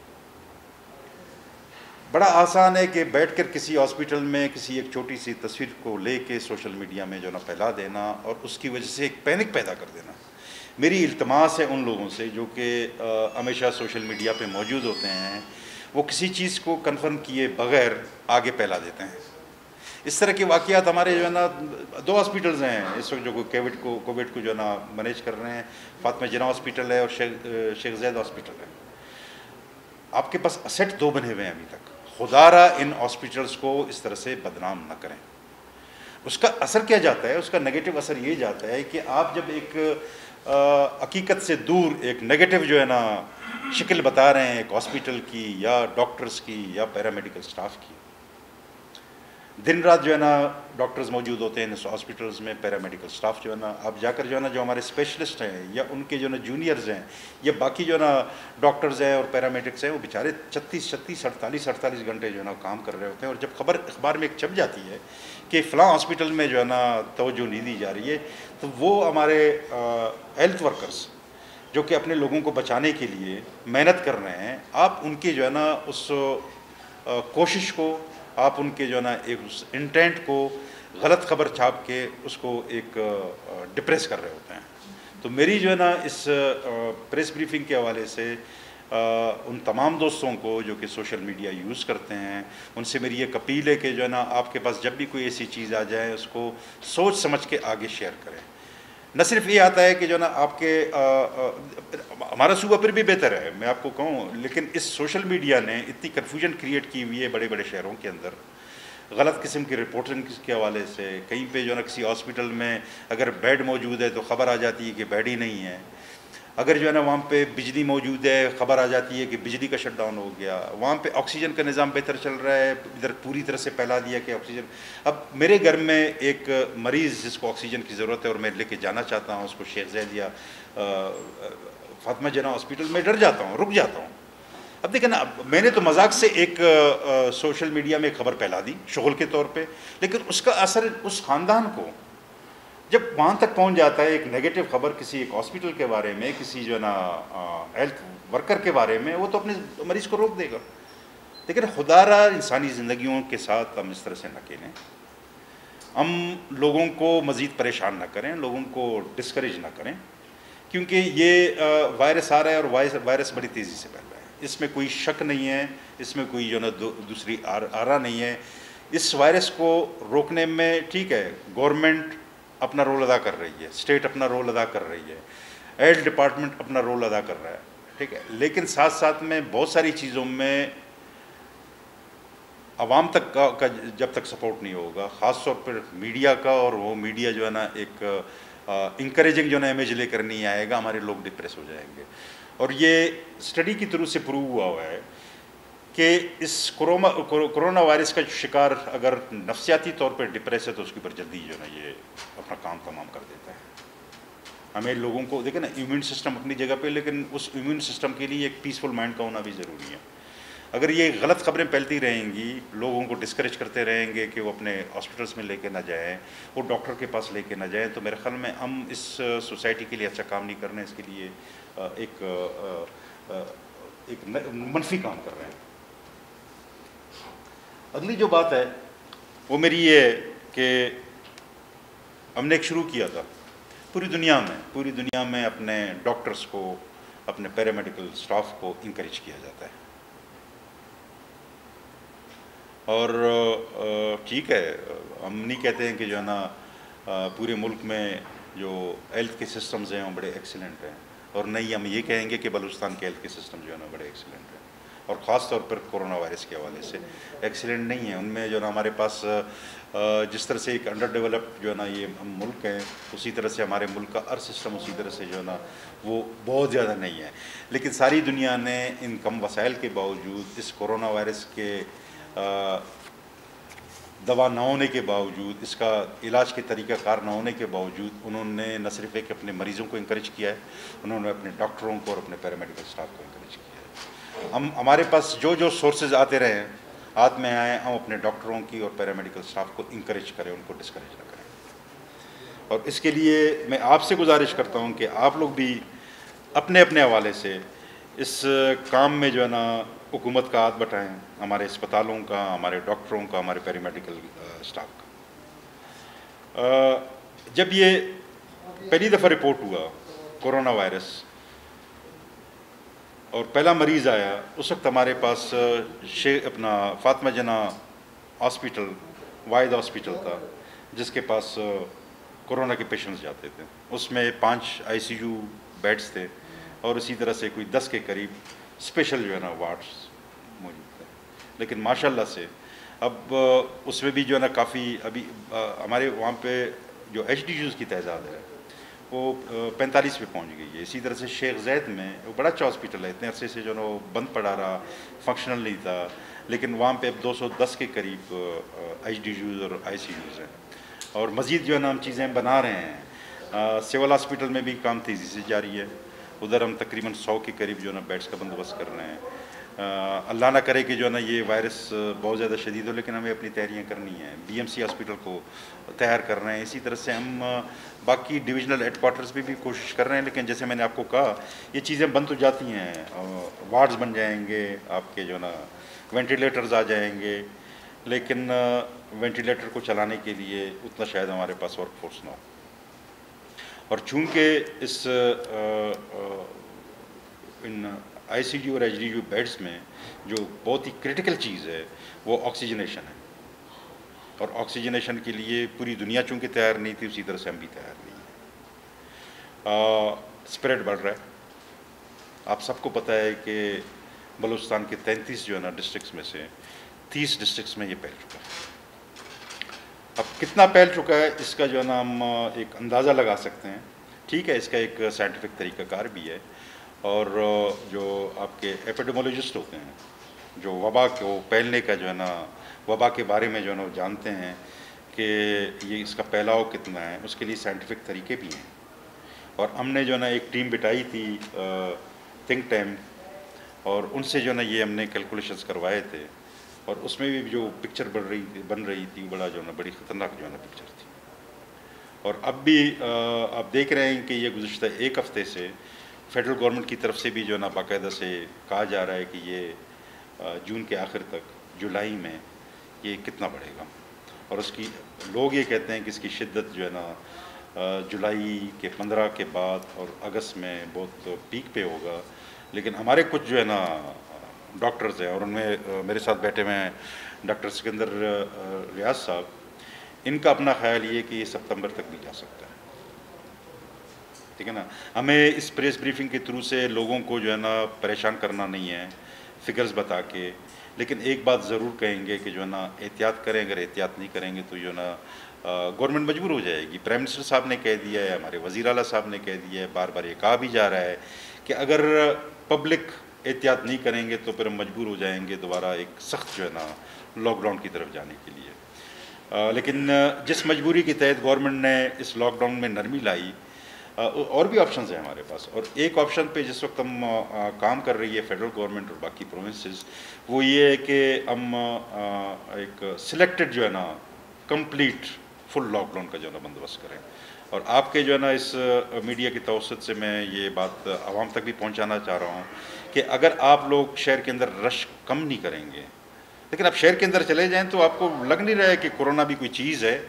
बड़ा आसान है कि बैठकर किसी हॉस्पिटल में किसी एक छोटी सी तस्वीर को लेके सोशल मीडिया में जो ना फैला देना और उसकी वजह से एक पैनिक पैदा कर देना। मेरी इल्तमास है उन लोगों से जो कि हमेशा सोशल मीडिया पे मौजूद होते हैं, वो किसी चीज़ को कन्फर्म किए बग़ैर आगे फैला देते हैं। इस तरह के वाक़यात हमारे जो है ना, दो हॉस्पिटल्स हैं इस वक्त जो कोविड को कोविड को जो है ना मैनेज कर रहे हैं। फातिमा जिन्ना हॉस्पिटल है और शेख शेख ज़ैद हॉस्पिटल है। आपके पास असेट दो बने हुए हैं अभी तक। खुदारा इन हॉस्पिटल्स को इस तरह से बदनाम न करें। उसका असर क्या जाता है, उसका नेगेटिव असर ये जाता है कि आप जब एक हकीकत से दूर एक नेगेटिव जो है ना शक्ल बता रहे हैं एक हॉस्पिटल की या डॉक्टर्स की या पैरामेडिकल स्टाफ की, दिन रात जो है ना डॉक्टर्स मौजूद होते हैं इस हॉस्पिटल्स में, पैरामेडिकल स्टाफ जो है ना, आप जाकर जो है ना जो हमारे स्पेशलिस्ट हैं या उनके जो है ना जूनियर्स हैं या बाकी जो है ना डॉक्टर्स हैं और पैरामेडिक्स हैं, वो बेचारे छत्तीस छत्तीस अड़तालीस अड़तालीस घंटे जो है ना काम कर रहे होते हैं। और जब खबर अखबार में एक छप जाती है कि फ़लाँ हॉस्पिटल में जो है ना तवज्जो नहीं दी जा रही है, तो वो हमारे हेल्थ वर्कर्स जो कि अपने लोगों को बचाने के लिए मेहनत कर रहे हैं, आप उनकी जो है ना उस आ, कोशिश को, आप उनके जो है ना एक उस इंटेंट को गलत खबर छाप के उसको एक डिप्रेस कर रहे होते हैं। तो मेरी जो है ना इस प्रेस ब्रीफिंग के हवाले से आ, उन तमाम दोस्तों को जो कि सोशल मीडिया यूज़ करते हैं, उनसे मेरी ये अपील है कि जो है ना आपके पास जब भी कोई ऐसी चीज़ आ जाए उसको सोच समझ के आगे शेयर करें। न सिर्फ ये आता है कि जो ना आपके आ, आ, हमारा सूबा फिर भी बेहतर है, मैं आपको कहूँ, लेकिन इस सोशल मीडिया ने इतनी कन्फ्यूजन क्रिएट की हुई है बड़े बड़े शहरों के अंदर, गलत किस्म की रिपोर्टिंग के हवाले से। कहीं पे जो ना किसी हॉस्पिटल में अगर बेड मौजूद है तो ख़बर आ जाती है कि बेड ही नहीं है। अगर जो है ना वहाँ पे बिजली मौजूद है, ख़बर आ जाती है कि बिजली का शट डाउन हो गया। वहाँ पे ऑक्सीजन का निज़ाम बेहतर चल रहा है, इधर पूरी तरह से फैला दिया कि ऑक्सीजन। अब मेरे घर में एक मरीज़ जिसको ऑक्सीजन की ज़रूरत है और मैं लेके जाना चाहता हूँ उसको शेख ज़ैद या फातिमा जना हॉस्पिटल में, डर जाता हूँ, रुक जाता हूँ। अब देखें ना, मैंने तो मजाक से एक आ, सोशल मीडिया में खबर फैला दी शुगल के तौर पे, लेकिन उसका असर उस ख़ानदान को जब वहाँ तक पहुँच जाता है, एक नेगेटिव खबर किसी एक हॉस्पिटल के बारे में, किसी जो है ना हेल्थ वर्कर के बारे में, वो तो अपने मरीज़ को रोक देगा। लेकिन खुदारा इंसानी ज़िंदगियों के साथ हम इस तरह से न खेलें, हम लोगों को मज़ीद परेशान ना करें, लोगों को डिस्करेज ना करें, क्योंकि ये वायरस आ रहा है और वायरस वायरस बड़ी तेज़ी से फैल रहा है। इसमें कोई शक नहीं है, इसमें कोई जो ना दूसरी आरा नहीं है। इस वायरस को रोकने में ठीक है गवर्नमेंट अपना रोल अदा कर रही है, स्टेट अपना रोल अदा कर रही है, हेल्थ डिपार्टमेंट अपना रोल अदा कर रहा है, ठीक है, लेकिन साथ साथ में बहुत सारी चीज़ों में आवाम तक का, का जब तक सपोर्ट नहीं होगा, ख़ास तौर पर मीडिया का, और वो मीडिया जो है ना एक इंकरेजिंग जो है ना इमेज लेकर नहीं आएगा, हमारे लोग डिप्रेस हो जाएंगे। और ये स्टडी की थ्रू से प्रूव हुआ हुआ है कि इस कोरोना कोरोना वायरस का शिकार अगर नफ्सियाती तौर पर डिप्रेस है तो उसके ऊपर जल्दी जो है ना ये अपना काम तमाम कर देता है। हमें लोगों को देखें ना, इम्यून सिस्टम अपनी जगह पे, लेकिन उस इम्यून सिस्टम के लिए एक पीसफुल माइंड का होना भी ज़रूरी है। अगर ये गलत खबरें फैलती रहेंगी, लोगों को डिस्करेज करते रहेंगे कि वो अपने हॉस्पिटल्स में लेके ना जाएं, वो डॉक्टर के पास लेके ना जाएं, तो मेरे ख्याल में हम इस सोसाइटी के लिए अच्छा काम नहीं कर रहे हैं, इसके लिए एक एक मनफी काम कर रहे हैं। अगली जो बात है वो मेरी ये है कि हमने एक शुरू किया था पूरी दुनिया में पूरी दुनिया में अपने डॉक्टर्स को, अपने पैरामेडिकल स्टाफ को इंकरेज किया जाता है। और ठीक है, हम नहीं कहते हैं कि जो है ना पूरे मुल्क में जो हेल्थ के सिस्टम्स हैं वो बड़े एक्सीलेंट हैं, और नहीं हम ये कहेंगे कि बलूचिस्तान के हेल्थ के सिस्टम जो है ना बड़े एक्सीलेंट हैं, और ख़ास तौर पर कोरोना वायरस के हवाले से एक्सीलेंट नहीं है। उनमें जो है ना हमारे पास जिस तरह से एक अंडर डेवलप्ड जो है ना ये हम मुल्क हैं, उसी तरह से हमारे मुल्क का हर सिस्टम उसी तरह से जो है ना वो बहुत ज़्यादा नहीं है। लेकिन सारी दुनिया ने इन कम वसाइल के बावजूद, इस कोरोना वायरस के दवा न होने के बावजूद, इसका इलाज के तरीक़ाकार न होने के बावजूद, उन्होंने न सिर्फ एक अपने मरीज़ों को इंकरेज किया है, उन्होंने अपने डॉक्टरों को और अपने पैरामेडिकल स्टाफ को इंकरेज किया है। हम हमारे पास जो जो सोर्सेज आते रहे हाथ में आए, हम अपने डॉक्टरों की और पैरामेडिकल स्टाफ को इंकरेज करें, उनको डिस्करेज न करें। और इसके लिए मैं आपसे गुजारिश करता हूँ कि आप लोग भी अपने अपने हवाले से इस काम में जो है ना हुकूमत का हाथ बटाएँ, हमारे अस्पतालों का, हमारे डॉक्टरों का, हमारे पैरामेडिकल स्टाफ का। जब ये पहली दफ़ा रिपोर्ट हुआ कोरोना वायरस और पहला मरीज़ आया, उस वक्त हमारे पास शे अपना फातिमा जना हॉस्पिटल वाहिद हॉस्पिटल था जिसके पास कोरोना के पेशेंट्स जाते थे। उसमें पाँच आईसीयू बेड्स थे और इसी तरह से कोई दस के करीब स्पेशल जो है ना वार्ड्स मौजूद थे। लेकिन माशाल्लाह से अब उसमें भी जो है ना काफ़ी अभी हमारे वहाँ पे जो एच डी यूज़ की तादाद है वो पैंतालीस पे पहुँच गई है। इसी तरह से शेख ज़ैद में वो बड़ा अच्छा हॉस्पिटल है, इतने अरसे से जो है ना वो बंद पड़ा रहा, फंक्शनल नहीं था, लेकिन वहाँ पे अब दो सौ दस के करीब एच डी यूज़ और आई सी यूज़ हैं और मज़ीद जो है ना हम चीज़ें बना रहे हैं। सिविल हॉस्पिटल में भी काम तेज़ी से जारी है, उधर हम तकरीबन सौ के करीब जो है ना बेड्स का बंदोबस्त कर रहे हैं। अल्लाह ना करे कि जो है ना ये वायरस बहुत ज़्यादा शदीद हो, लेकिन हमें अपनी तैयारियाँ करनी है। बी एम सी हॉस्पिटल को तैयार कर रहे हैं। इसी तरह से हम बाकी डिविजनल हेडक्वार्टर्स पे भी कोशिश कर रहे हैं, लेकिन जैसे मैंने आपको कहा ये चीज़ें बन तो जाती हैं, वार्ड्स बन जाएंगे, आपके जो ना वेंटिलेटर्स आ जाएंगे, लेकिन वेंटिलेटर को चलाने के लिए उतना शायद हमारे पास वर्क फोर्स ना हो। और चूँकि इस आ, आ, इन आई सी यू और एच डी यू बेड्स में जो बहुत ही क्रिटिकल चीज़ है वो ऑक्सीजनेशन है, और ऑक्सीजनेशन के लिए पूरी दुनिया चूँकि तैयार नहीं थी, उसी तरह से हम भी तैयार नहीं हैं। स्प्रेड बढ़ रहा है, आप सबको पता है कि बलूचिस्तान के तैंतीस जो है ना डिस्ट्रिक्ट्स में से तीस डिस्ट्रिक्ट्स में ये फैल चुका है। अब कितना फैल चुका है इसका जो है ना हम एक अंदाज़ा लगा सकते हैं। ठीक है, इसका एक साइंटिफिक तरीक़ाकार भी है, और जो आपके एपिडेमोलॉजिस्ट होते हैं जो वबा को फैलने का जो है ना वबा के बारे में जो है ना जानते हैं कि ये इसका फैलाव कितना है, उसके लिए साइंटिफिक तरीके भी हैं। और हमने जो है ना एक टीम बिठाई थी थिंक टैंक, और उनसे जो है ना ये हमने कैलकुलेशंस करवाए थे, और उसमें भी जो पिक्चर बन रही थी बन रही थी बड़ा जो है ना बड़ी ख़तरनाक जो है ना पिक्चर थी। और अब भी आप देख रहे हैं कि ये गुज़िश्ता एक हफ़्ते से फेडरल गवर्नमेंट की तरफ से भी जो है ना बाकायदा से कहा जा रहा है कि ये जून के आखिर तक जुलाई में ये कितना बढ़ेगा, और उसकी लोग ये कहते हैं कि इसकी शिद्दत जो है ना जुलाई के पंद्रह के बाद और अगस्त में बहुत पीक पे होगा। लेकिन हमारे कुछ जो है ना डॉक्टर्स हैं, और उनमें मेरे साथ बैठे हुए हैं डॉक्टर सिकंदर रियाज साहब, इनका अपना ख्याल ये कि ये सितंबर तक भी जा सकता है। ठीक है ना, हमें इस प्रेस ब्रीफिंग के थ्रू से लोगों को जो है ना परेशान करना नहीं है फिगर्स बता के, लेकिन एक बात ज़रूर कहेंगे कि जो है ना एहतियात करें, अगर एहतियात नहीं करेंगे तो जो है ना गवर्नमेंट मजबूर हो जाएगी। प्राइम मिनिस्टर साहब ने कह दिया है, हमारे वज़ीर आला साहब ने कह दिया है, बार बार ये कहा भी जा रहा है कि अगर पब्लिक एहतियात नहीं करेंगे तो फिर हम मजबूर हो जाएंगे दोबारा एक सख्त जो है ना लॉकडाउन की तरफ जाने के लिए। आ, लेकिन जिस मजबूरी के तहत गवर्नमेंट ने इस लॉकडाउन में नरमी लाई, और भी ऑप्शंस हैं हमारे पास, और एक ऑप्शन पे जिस वक्त हम आ, काम कर रही है फेडरल गवर्नमेंट और बाकी प्रोविंसेस, वो ये है कि हम आ, एक सिलेक्टेड जो है ना कंप्लीट फुल लॉकडाउन का जो है ना बंदोबस्त करें। और आपके जो है ना इस मीडिया की तवसत से मैं ये बात आवाम तक भी पहुंचाना चाह रहा हूं कि अगर आप लोग शहर के अंदर रश कम नहीं करेंगे, लेकिन आप शहर के अंदर चले जाएं तो आपको लग नहीं रहा है कि कोरोना भी कोई चीज़ है।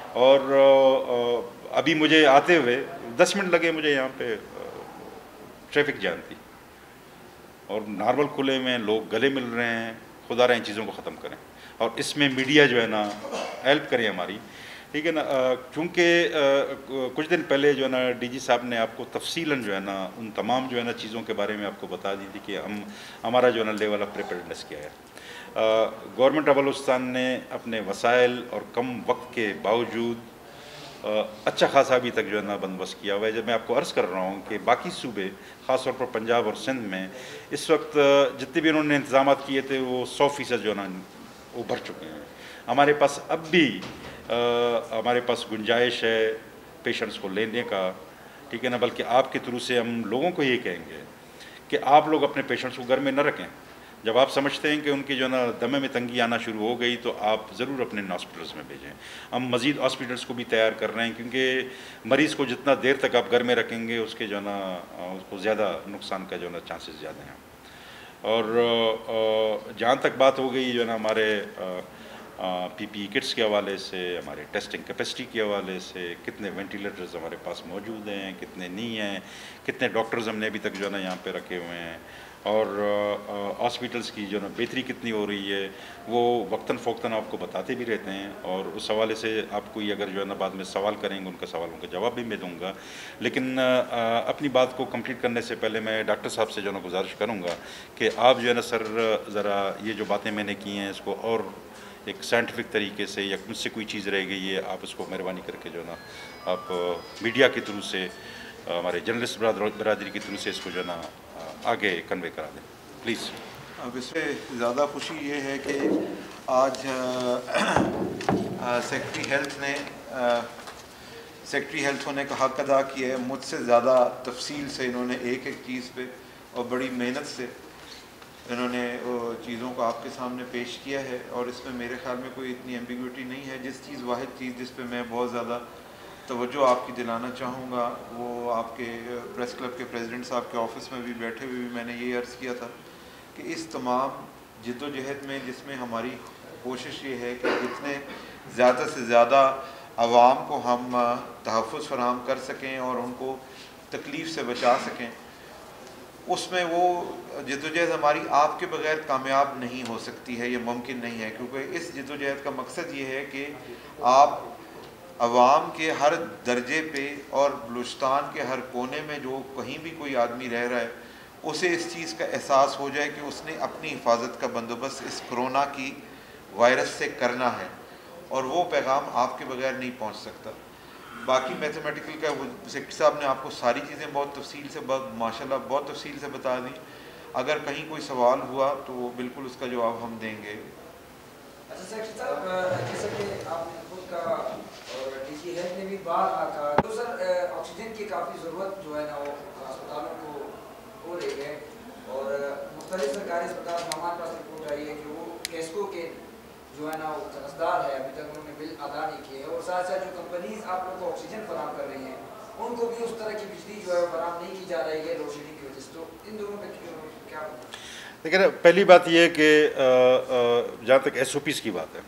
और अभी मुझे आते हुए दस मिनट लगे मुझे यहाँ पे ट्रैफिक जाम थी, और नॉर्मल खुले में लोग गले मिल रहे हैं। खुदा रहे इन चीज़ों को ख़त्म करें, और इसमें मीडिया जो है ना हेल्प करे हमारी। ठीक है ना, चूँकि कुछ दिन पहले जो है ना डीजी साहब ने आपको तफसीलन जो है ना उन तमाम जो है ना चीज़ों के बारे में आपको बता दी थी कि हम हमारा जो है ना लेवल ऑफ प्रिपेयर्डनेस क्या है। गवर्नमेंट ऑफ बलूचिस्तान ने अपने वसाइल और कम वक्त के बावजूद अच्छा खासा अभी तक जो है ना बंदोबस्त किया हुआ है। जब मैं आपको अर्ज़ कर रहा हूँ कि बाकी सूबे ख़ास तौर पर पंजाब और सिंध में इस वक्त जितने भी उन्होंने इंतजाम किए थे वो सौ फीसद जो है ना वो भर चुके हैं। हमारे पास अब भी आ, हमारे पास गुंजाइश है पेशेंट्स को लेने का। ठीक है ना, बल्कि आपके थ्रू से हम लोगों को ये कहेंगे कि आप लोग अपने पेशेंट्स को घर में न रखें। जब आप समझते हैं कि उनकी जो है ना दमे में तंगी आना शुरू हो गई तो आप ज़रूर अपने हॉस्पिटल्स में भेजें। हम मज़ीद हॉस्पिटल्स को भी तैयार कर रहे हैं, क्योंकि मरीज़ को जितना देर तक आप घर में रखेंगे उसके जो है ना उसको ज़्यादा नुकसान का जो है ना चांसेस ज़्यादा हैं। और जहाँ तक बात हो गई जो है ना हमारे पीपीई किट्स के हवाले से, हमारे टेस्टिंग कैपेसिटी के हवाले से, कितने वेंटिलेटर्स हमारे पास मौजूद हैं, कितने नहीं हैं, कितने डॉक्टर्स हमने अभी तक जो है ना यहाँ पे रखे हुए हैं, और हॉस्पिटल्स की जो ना बेहतरी कितनी हो रही है, वो वक्तन फ़ौक्तन आपको बताते भी रहते हैं। और उस हवाले से आप कोई अगर जो है ना बाद में सवाल करेंगे, उनका सवालों का जवाब भी मैं दूँगा। लेकिन आ, अपनी बात को कंप्लीट करने से पहले मैं डॉक्टर साहब से जो है ना गुजारिश करूँगा कि आप जो है ना सर ज़रा ये जो बातें मैंने की हैं इसको और एक साइंटिफिक तरीके से, या मुझसे कोई चीज़ रह गई है, आप उसको मेहरबानी करके जो है ना आप मीडिया के थ्रू से, हमारे जर्नलिस्ट बरादरी के थ्रू से इसको जो है ना आगे कन्वे करा दें प्लीज़। अब इससे ज़्यादा खुशी ये है कि आज सेक्रेटरी हेल्थ ने सेक्रेटरी हेल्थ होने का हक़ अदा किया है। मुझसे ज़्यादा तफसील से इन्होंने एक एक चीज़ पे और बड़ी मेहनत से इन्होंने चीज़ों को आपके सामने पेश किया है, और इसमें मेरे ख्याल में कोई इतनी एम्बिग्विटी नहीं है। जिस चीज़ वाहिद चीज़ जिस पे मैं बहुत ज़्यादा तवज्जो आपकी दिलाना चाहूँगा, वो आपके प्रेस क्लब के प्रेसिडेंट साहब के ऑफ़िस में भी बैठे हुए भी मैंने ये अर्ज़ किया था कि इस तमाम जद्दोजहद में, जिसमें हमारी कोशिश ये है कि जितने ज़्यादा से ज़्यादा आवाम को हम तहफ़्फ़ुज़ फराहम कर सकें और उनको तकलीफ़ से बचा सकें, उसमें वो जद्दोजहद हमारी आपके बग़ैर कामयाब नहीं हो सकती है, ये मुमकिन नहीं है। क्योंकि इस जद्दोजहद का मकसद ये है कि आप अवाम के हर दर्जे पे और बलूचिस्तान के हर कोने में जो कहीं भी कोई आदमी रह रहा है, उसे इस चीज़ का एहसास हो जाए कि उसने अपनी हिफाजत का बंदोबस्त इस कोरोना की वायरस से करना है, और वो पैगाम आपके बगैर नहीं पहुंच सकता। बाकी मैथमेटिकल का सेक्रेटरी साहब ने आपको सारी चीज़ें बहुत तफसील से, बहुत माशाल्लाह बहुत तफसील से बता दी। अगर कहीं कोई सवाल हुआ तो बिल्कुल उसका जवाब हम देंगे। अच्छा सेक्रेटरी साहब, जैसे कि आपने खुद कहा और डीजी हेल्थ ने भी बार बार कहा, तो सर ऑक्सीजन की काफ़ी ज़रूरत जो है ना वो अस्पतालों को हो रही है, और मुख्तलिफ सरकारी अस्पताल में हमारे पास रिपोर्ट आई है कि वो कैस्को के जो है ना वो कर्जदार है, अभी तक उन्होंने बिल अदा नहीं किए हैं, और साथ साथ जो कंपनीज आप लोग को ऑक्सीजन फराहम कर रही हैं उनको भी उस तरह की बिजली जो है फराहम नहीं की जा रही है लोड शेडिंग की वजह से। तो इन दोनों में क्या? देखिए, पहली बात यह है कि जहाँ तक एस ओ पीज़ की बात है,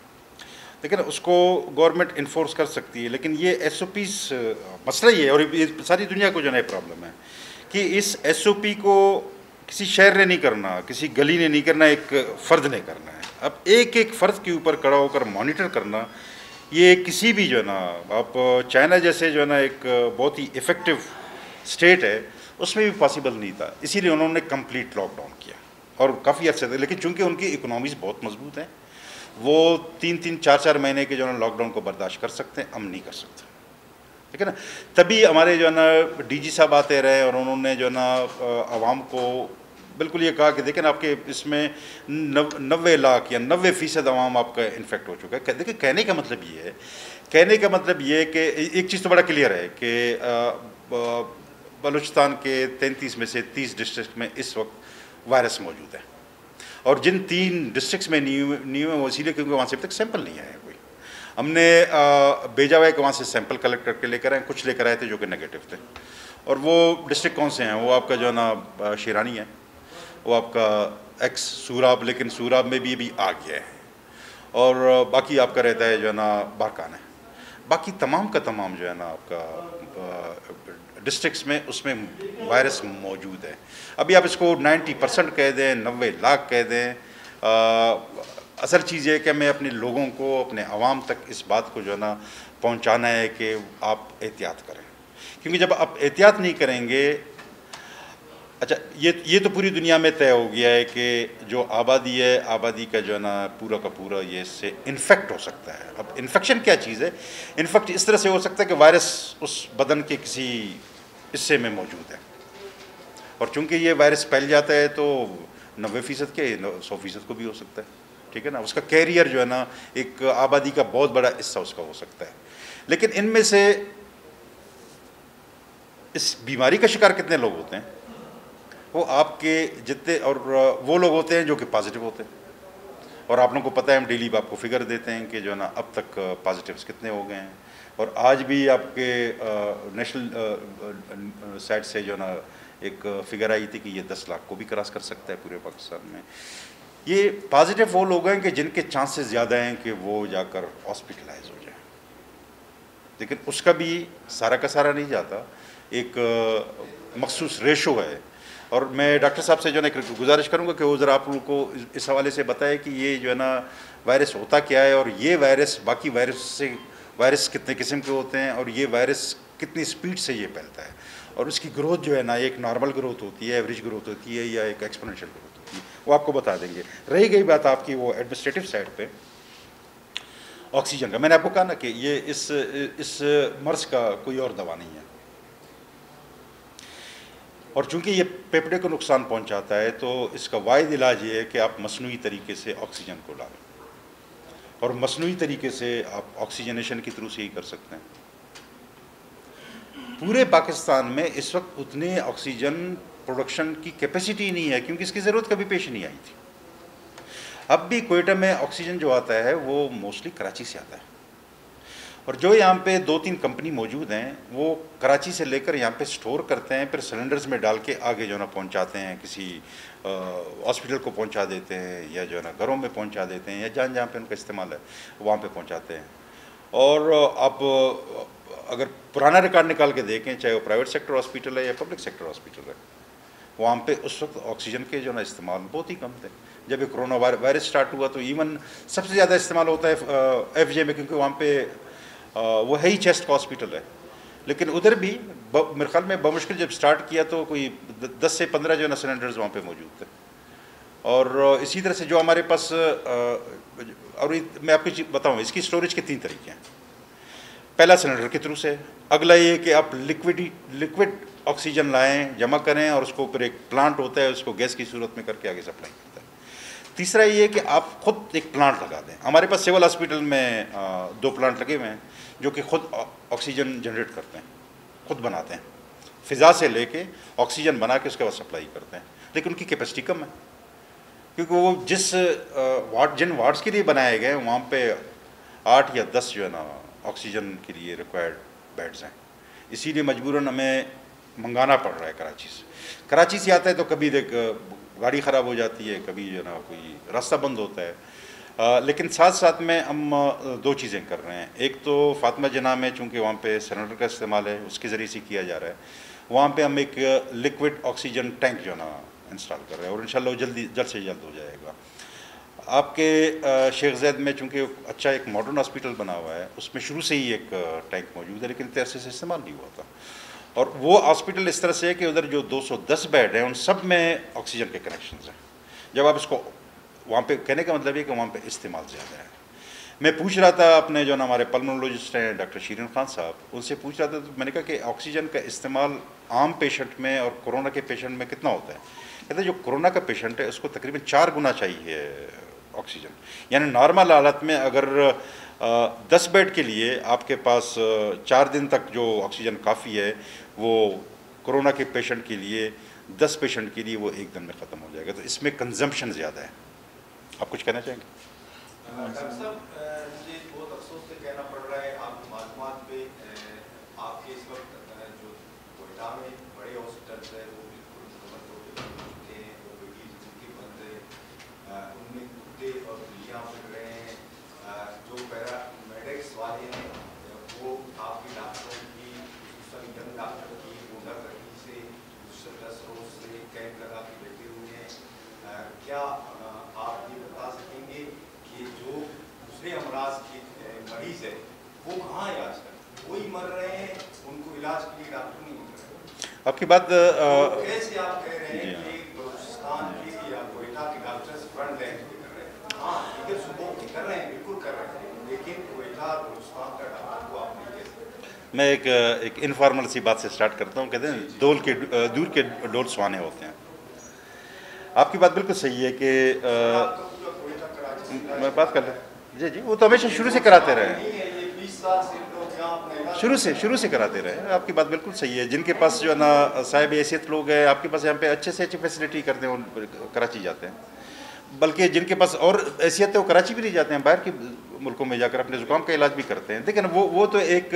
लेकिन उसको गवर्नमेंट इन्फोर्स कर सकती है, लेकिन ये एस ओ पीज़ मसला ही है, और ये सारी दुनिया को जो है प्रॉब्लम है कि इस एस ओ पी को किसी शहर ने नहीं करना, किसी गली ने नहीं करना, एक फ़र्द ने करना है। अब एक एक फ़र्द के ऊपर खड़ा होकर मॉनिटर करना, ये किसी भी जो है ना, आप चाइना जैसे जो है ना एक बहुत ही इफ़ेक्टिव स्टेट है, उसमें भी पॉसिबल नहीं था। इसीलिए उन्होंने कंप्लीट लॉकडाउन किया और काफ़ी अर्से तक। लेकिन चूँकि उनकी इकोनॉमीज़ बहुत मजबूत हैं, वो तीन तीन चार चार महीने के जो है ना लॉकडाउन को बर्दाश्त कर सकते हैं, हम नहीं कर सकते, ठीक है ना। तभी हमारे जो है ना डीजी साहब आते रहे और उन्होंने जो है ना आवाम को बिल्कुल ये कहा कि देखें आपके इसमें नव नब्बे लाख या नब्बे फ़ीसद आवाम आपका इन्फेक्ट हो चुका है। देखिए, कहने का मतलब ये है कहने का मतलब ये है कि एक चीज़ तो बड़ा क्लियर है कि बलूचिस्तान के तैंतीस में से तीस डिस्ट्रिक्ट में इस वक्त वायरस मौजूद है, और जिन तीन डिस्ट्रिक्ट्स में नहीं नहीं हुए वो इसीलिए क्योंकि वहाँ से अभी तक सैंपल नहीं आया कोई। हमने भेजा हुआ है कि वहाँ से सैंपल कलेक्ट करके लेकर आए, कुछ लेकर आए थे जो कि नेगेटिव थे। और वो डिस्ट्रिक्ट कौन से हैं? वो आपका जो है ना शेरानी है, वो आपका एक्स सूराब, लेकिन सूराब में भी अभी आ गया है, और बाकी आपका रहता है जो है ना बारकान है। बाकी तमाम का तमाम जो है ना आपका डिस्ट्रिक्ट्स में उसमें वायरस मौजूद है। अभी आप इसको नब्बे परसेंट कह दें, नब्बे लाख कह दें, असल चीज़ है कि हमें अपने लोगों को, अपने आवाम तक इस बात को जो है ना पहुंचाना है कि आप एहतियात करें, क्योंकि जब आप एहतियात नहीं करेंगे, अच्छा ये ये तो पूरी दुनिया में तय हो गया है कि जो आबादी है, आबादी का जो है ना पूरा का पूरा ये इससे इन्फेक्ट हो सकता है। अब इन्फेक्शन क्या चीज़ है? इन्फेक्ट इस तरह से हो सकता है कि वायरस उस बदन के किसी हिस्से में मौजूद है, और चूंकि ये वायरस फैल जाता है तो नब्बे फ़ीसद के सौ फ़ीसद को भी हो सकता है, ठीक है ना। उसका कैरियर जो है ना एक आबादी का बहुत बड़ा हिस्सा उसका हो सकता है। लेकिन इनमें से इस बीमारी का शिकार कितने लोग होते हैं? वो आपके जितने, और वो लोग होते हैं जो कि पॉजिटिव होते हैं, और आप लोगों को पता है हम डेली आपको फिगर देते हैं कि जो है ना अब तक पॉजिटिव्स कितने हो गए हैं। और आज भी आपके नेशनल साइड से जो है ना एक फिगर आई थी कि ये दस लाख को भी क्रॉस कर सकता है पूरे पाकिस्तान में। ये पॉजिटिव वो लोग हैं कि जिनके चांसेस ज़्यादा हैं कि वो जाकर हॉस्पिटलाइज हो जाए, लेकिन उसका भी सारा का सारा नहीं जाता, एक मखसूस रेशो है। और मैं डॉक्टर साहब से जो है ना गुजारिश करूँगा कि वो ज़रा आप लोगों को इस हवाले से बताए कि ये जो है ना वायरस होता क्या है, और ये वायरस बाकी वायरस से वायरस कितने किस्म के होते हैं, और ये वायरस कितनी स्पीड से ये फैलता है, और उसकी ग्रोथ जो है ना एक नॉर्मल ग्रोथ होती है, एवरेज ग्रोथ होती है, या एक एक्सपोनेंशियल ग्रोथ होती है, वो आपको बता देंगे। रही गई बात आपकी वो एडमिनिस्ट्रेटिव साइड पे ऑक्सीजन का, मैंने आपको कहा ना कि ये इस इस मर्ज का कोई और दवा नहीं है, और चूंकि ये फेफड़े को नुकसान पहुंचाता है तो इसका वाहिद इलाज ये है कि आप मसनूई तरीके से ऑक्सीजन को डालें, और मसनूई तरीके से आप ऑक्सीजनेशन के थ्रू से ही कर सकते हैं। पूरे पाकिस्तान में इस वक्त उतने ऑक्सीजन प्रोडक्शन की कैपेसिटी नहीं है, क्योंकि इसकी ज़रूरत कभी पेश नहीं आई थी। अब भी कोयटा में ऑक्सीजन जो आता है वो मोस्टली कराची से आता है, और जो यहाँ पे दो तीन कंपनी मौजूद हैं वो कराची से लेकर यहाँ पे स्टोर करते हैं, फिर सिलेंडर्स में डाल के आगे जो ना पहुँचाते हैं, किसी हॉस्पिटल को पहुँचा देते हैं, या जो है ना घरों में पहुँचा देते हैं, या जहाँ जहाँ पे उनका इस्तेमाल है वहाँ पे पहुँचाते हैं। और अब अगर पुराना रिकॉर्ड निकाल के देखें, चाहे वो प्राइवेट सेक्टर हॉस्पिटल है या पब्लिक सेक्टर हॉस्पिटल है, वहाँ पे उस वक्त ऑक्सीजन के जो ना इस्तेमाल बहुत ही कम थे। जब ये कोरोना वायरस स्टार्ट हुआ तो इवन सबसे ज़्यादा इस्तेमाल होता है एफ जे में, क्योंकि वहाँ पे वो है ही चेस्ट का हॉस्पिटल है, लेकिन उधर भी मेरे ख्याल में बमुश्किल जब स्टार्ट किया तो कोई दस से पंद्रह जो ना सिलेंडर्स वहाँ पे मौजूद थे। और इसी तरह से जो हमारे पास, और मैं आपको बताऊँ इसकी स्टोरेज के तीन तरीके हैं। पहला सिलेंडर के थ्रू से, अगला ये कि आप लिक्विड लिक्विड ऑक्सीजन लाएं, जमा करें, और उसको ऊपर एक प्लांट होता है उसको गैस की सूरत में करके आगे सप्लाई करता है। तीसरा ये कि आप खुद एक प्लांट लगा दें। हमारे पास सिविल हॉस्पिटल में दो प्लांट लगे हुए हैं जो कि खुद ऑक्सीजन जनरेट करते हैं, खुद बनाते हैं, फ़िज़ा से लेके ऑक्सीजन बना के उसके बाद सप्लाई करते हैं, लेकिन उनकी कैपेसिटी कम है, क्योंकि वो जिस वार्ड जिन वार्ड्स के लिए बनाए गए वहाँ पे आठ या दस जो है ना ऑक्सीजन के लिए रिक्वायर्ड बेड्स हैं, इसीलिए मजबूरन हमें मंगाना पड़ रहा है कराची से। कराची से आता है तो कभी देख गाड़ी ख़राब हो जाती है, कभी जो ना कोई रास्ता बंद होता है, आ, लेकिन साथ साथ में हम दो चीज़ें कर रहे हैं। एक तो फातिमा जना में चूँकि वहाँ पे सिलेंडर का इस्तेमाल है, उसके ज़रिए से किया जा रहा है, वहाँ पे हम एक लिक्विड ऑक्सीजन टैंक जो ना इंस्टॉल कर रहे हैं, और इंशाल्लाह वो जल्दी जल्द से जल्द हो जाएगा। आपके शेख ज़ैद में चूँकि अच्छा एक मॉडर्न हॉस्पिटल बना हुआ है, उसमें शुरू से ही एक टैंक मौजूद है, लेकिन तेरसे से इस्तेमाल नहीं हुआ था। और वो हॉस्पिटल इस तरह से है कि उधर जो दो सौ दस बेड हैं उन सब में ऑक्सीजन के कनेक्शंस हैं। जब आप इसको वहाँ पे, कहने का मतलब ये कि वहाँ पे इस्तेमाल ज़्यादा है। मैं पूछ रहा था अपने जो ना हमारे पल्मोनोलॉजिस्ट हैं डॉक्टर शीरिन खान साहब, उनसे पूछ रहा था तो मैंने कहा कि ऑक्सीजन का इस्तेमाल आम पेशेंट में और कोरोना के पेशेंट में कितना होता है। कहते हैं जो कोरोना का पेशेंट है उसको तकरीबन चार गुना चाहिए ऑक्सीजन, यानी नॉर्मल हालत में अगर दस बेड के लिए आपके पास चार दिन तक जो ऑक्सीजन काफ़ी है, वो कोरोना के पेशेंट के लिए दस पेशेंट के लिए वो एक दिन में ख़त्म हो जाएगा। तो इसमें कंजम्पशन ज़्यादा है। आप कुछ कहना चाहेंगे? डॉक्टर साहब, मुझे बहुत अफसोस से कहना पड़ रहा है आपकी मालूमात पे, आपके इस वक्त जो कोयटा में बड़े हॉस्पिटल्स है वो बिल्कुल मुकम्मल तौर पर बन चुके हैं, वो बड़ी जिनके बंद है, उनमें कुत्ते और बिल्लियाँ फिर रहे हैं। जो पैरामेडिक्स वाले हैं वो आपके डॉक्टरों की, यंग डॉक्टर की गुंडा गर्दी से गुस्से दस रोज से कैंप लगा के बैठे हुए हैं। क्या आप ये बता सकेंगे कि जो दूसरे अमराज के मरीज है वो कहाँ इलाज कर, वही मर रहे हैं, उनको इलाज के लिए डॉक्टर नहीं मिल रहे? आपकी बात तो कैसे आप कह रहे हैं कि बलूचिस्तान के या कोयटा के डॉक्टर्स फ्रंट लाइन पे कर रहे हैं? हाँ, इधर सुबह के कर रहे हैं, बिल्कुल कर रहे हैं, लेकिन कोयटा बलूचिस्तान का डॉक्टर को आप नहीं कह सकते। मैं एक एक इनफॉर्मल सी बात से स्टार्ट करता हूँ। कहते हैं डोल के दूर के डोल सुहाने होते हैं। आपकी बात बिल्कुल सही है कि मैं बात कर लें जी जी, वो तो हमेशा शुरू से कराते रहे हैं, शुरू से शुरू से कराते रहे। आपकी बात बिल्कुल सही है। जिनके पास जो है ना साहिब हैसियत लोग हैं, आपके पास यहाँ पे अच्छे से अच्छी फैसिलिटी करते हैं, वो कराची जाते हैं। बल्कि जिनके पास और हैसियत है वो कराची भी नहीं जाते हैं, बाहर के मुल्कों में जाकर अपने ज़ुकाम का इलाज भी करते हैं। लेकिन वो वो तो एक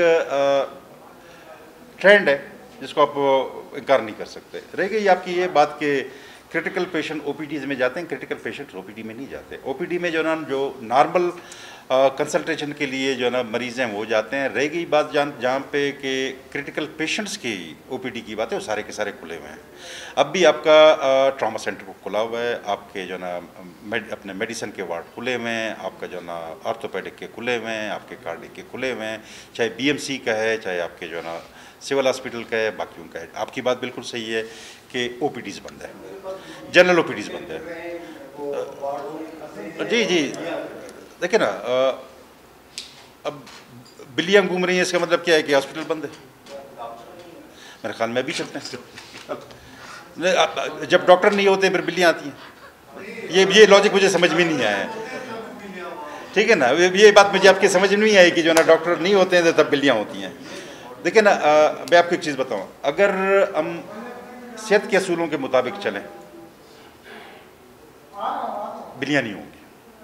ट्रेंड है जिसको आप इनकार नहीं कर सकते। रह गई आपकी ये बात कि क्रिटिकल पेशेंट ओपीडीज में जाते हैं, क्रिटिकल पेशेंट्स ओपीडी में नहीं जाते। ओपीडी में जो ना जो नॉर्मल कंसल्टेशन के लिए जो ना मरीज़ हैं वो जाते हैं। रह गई बात जहाँ जहाँ पे कि क्रिटिकल पेशेंट्स की ओपीडी की बात है, वो सारे के सारे खुले हुए हैं। अब भी आपका ट्रॉमा सेंटर खुला हुआ है, आपके जो ना मेड, अपने मेडिसिन के वार्ड खुले हुए हैं, आपका जो ना ऑर्थोपेडिक के खुले हुए हैं, आपके कार्डिक के खुले हुए हैं, चाहे बीएमसी का है, चाहे आपके जो ना सिविल हॉस्पिटल का है, बाकी उनका है। आपकी बात बिल्कुल सही है कि ओपीडीज़ बंद है, जनरल ओपीडीज़ बंद है। जी जी देखिए ना, अब बिल्लियाँ घूम रही हैं, इसका मतलब क्या है कि हॉस्पिटल बंद है? मेरे ख्याल में भी चलते हैं। जब डॉक्टर नहीं होते फिर बिल्लियाँ आती हैं, ये ये लॉजिक मुझे समझ में नहीं आया। ठीक है ना, ये बात मुझे आपकी समझ में नहीं आई कि जो ना डॉक्टर नहीं होते हैं तब बिल्लियाँ होती हैं। देखिए ना, मैं आपको एक चीज़ बताऊँ, अगर हम सेहत के असूलों के मुताबिक चलें, बिल्लियाँ नहीं होंगी।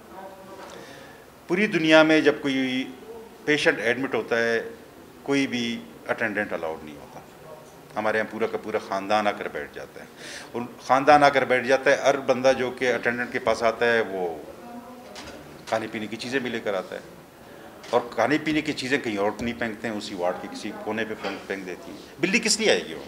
पूरी दुनिया में जब कोई पेशेंट एडमिट होता है, कोई भी अटेंडेंट अलाउड नहीं होता। हमारे यहाँ पूरा का पूरा ख़ानदान आकर बैठ जाता है, और ख़ानदान आकर बैठ जाता है। हर बंदा जो कि अटेंडेंट के पास आता है वो खाने पीने की चीज़ें भी लेकर आता है, और खाने पीने की चीज़ें कहीं और नहीं फेंकते हैं, उसी वार्ड के किसी कोने पे फेंक देती हैं। बिल्ली किस लिए आएगी? वो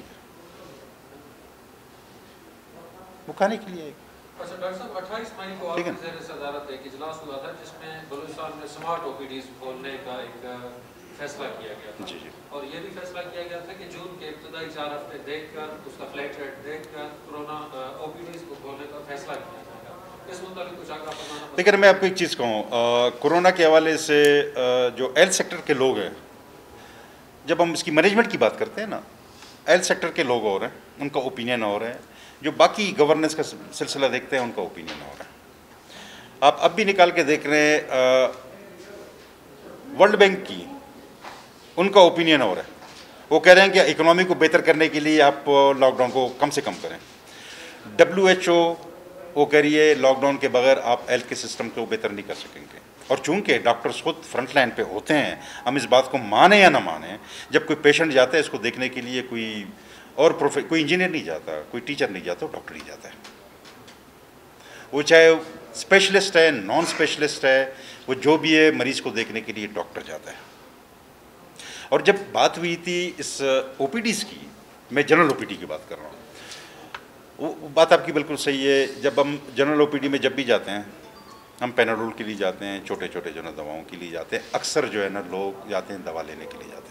वो खाने के लिए आएगी। अच्छा डॉक्टर साहब, अट्ठाईस मई को आपकी ज़ेर सदारत एक इजलास हुआ था जिसमें बलूचिस्तान में स्मार्ट ओपीडीज खोलने का एक फैसला किया गया था। जी जी। और ये भी फैसला किया गया था कि जून के इब्तदाई चार हफ्ते देखकर, उसका फ्लैट रेट देखकर कोरोना ओपीडीज को खोलने का फैसला किया जाएगा। इस मुताबिक कुछ आगे फरमाना। देखिए, मैं आपको एक चीज़ कहूँ, कोरोना के हवाले से आ, जो हेल्थ सेक्टर के लोग हैं, जब हम इसकी मैनेजमेंट की बात करते हैं ना, हेल्थ सेक्टर के लोग और हैं, उनका ओपिनियन और है, जो बाकी गवर्नेंस का सिलसिला देखते हैं उनका ओपिनियन हो रहा है। आप अब भी निकाल के देख रहे हैं, वर्ल्ड बैंक की उनका ओपिनियन हो रहा है। वो कह रहे हैं कि इकोनॉमी को बेहतर करने के लिए आप लॉकडाउन को कम से कम करें। डब्ल्यू एच ओ वो कह रही है लॉकडाउन के बगैर आप हेल्थ के सिस्टम को बेहतर नहीं कर सकेंगे। और चूंकि डॉक्टर्स खुद फ्रंट लाइन पे होते हैं, हम इस बात को माने या ना माने, जब कोई पेशेंट जाता है इसको देखने के लिए कोई और प्रोफे कोई इंजीनियर नहीं जाता, कोई टीचर नहीं जाता, डॉक्टर ही जाता है। वो चाहे स्पेशलिस्ट है, नॉन स्पेशलिस्ट है, वो जो भी है, मरीज़ को देखने के लिए डॉक्टर जाता है। और जब बात हुई थी इस ओपीडीज़ की, मैं जनरल ओपीडी की बात कर रहा हूँ, वो बात आपकी बिल्कुल सही है। जब हम जनरल ओपीडी में जब भी जाते हैं, हम पैनाडोल के लिए जाते हैं, छोटे छोटे जो ना दवाओं के लिए जाते हैं, अक्सर जो है ना लोग जाते हैं दवा लेने के लिए जाते हैं,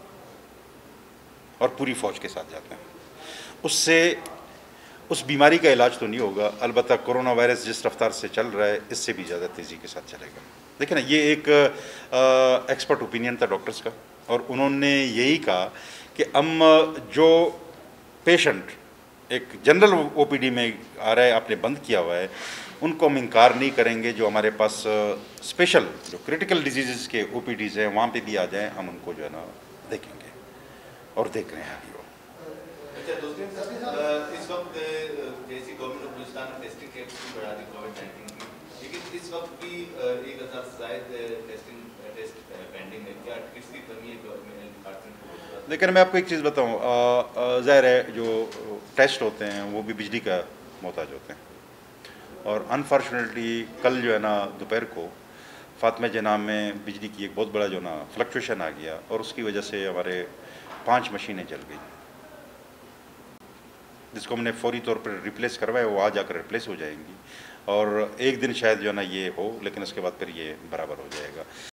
और पूरी फ़ौज के साथ जाते हैं। उससे उस बीमारी का इलाज तो नहीं होगा, अलबत्ता कोरोना वायरस जिस रफ्तार से चल रहा है इससे भी ज़्यादा तेज़ी के साथ चलेगा। देखिए ना, ये एक एक्सपर्ट ओपिनियन था डॉक्टर्स का, और उन्होंने यही कहा कि हम जो पेशेंट एक जनरल ओपीडी में आ रहा है, आपने बंद किया हुआ है, उनको हम इनकार नहीं करेंगे। जो हमारे पास स्पेशल जो क्रिटिकल डिजीज़ के ओपीडीज़ हैं वहाँ पे भी आ जाएं, हम उनको जो है ना देखेंगे, और देख रहे हैं अभी वो। अच्छा दोस्तों, इस वक्त जैसी गवर्नमेंट ऑफ बलूचिस्तान ने टेस्टिंग कैपेसिटी बढ़ा दी कोविड नाइन्टीन की, लेकिन इस वक्त भी एक हज़ार शायद टेस्टिंग टेस्ट पेंडिंग है, क्या किसकी कमी है गवर्नमेंट डिपार्टमेंट को? लेकिन मैं आपको एक चीज़ बताऊँ, ज़ाहिर है जो टेस्ट होते हैं वो भी बिजली का मोहताज होते हैं, और अनफॉर्चुनेटली कल जो है ना दोपहर को फातिमा जनाब में बिजली की एक बहुत बड़ा जो ना फ्लक्चुएशन आ गया, और उसकी वजह से हमारे पांच मशीनें जल गई, जिसको हमने फौरी तौर पर रिप्लेस करवाया। वो आज आकर रिप्लेस हो जाएंगी, और एक दिन शायद जो है ना ये हो, लेकिन उसके बाद फिर ये बराबर हो जाएगा।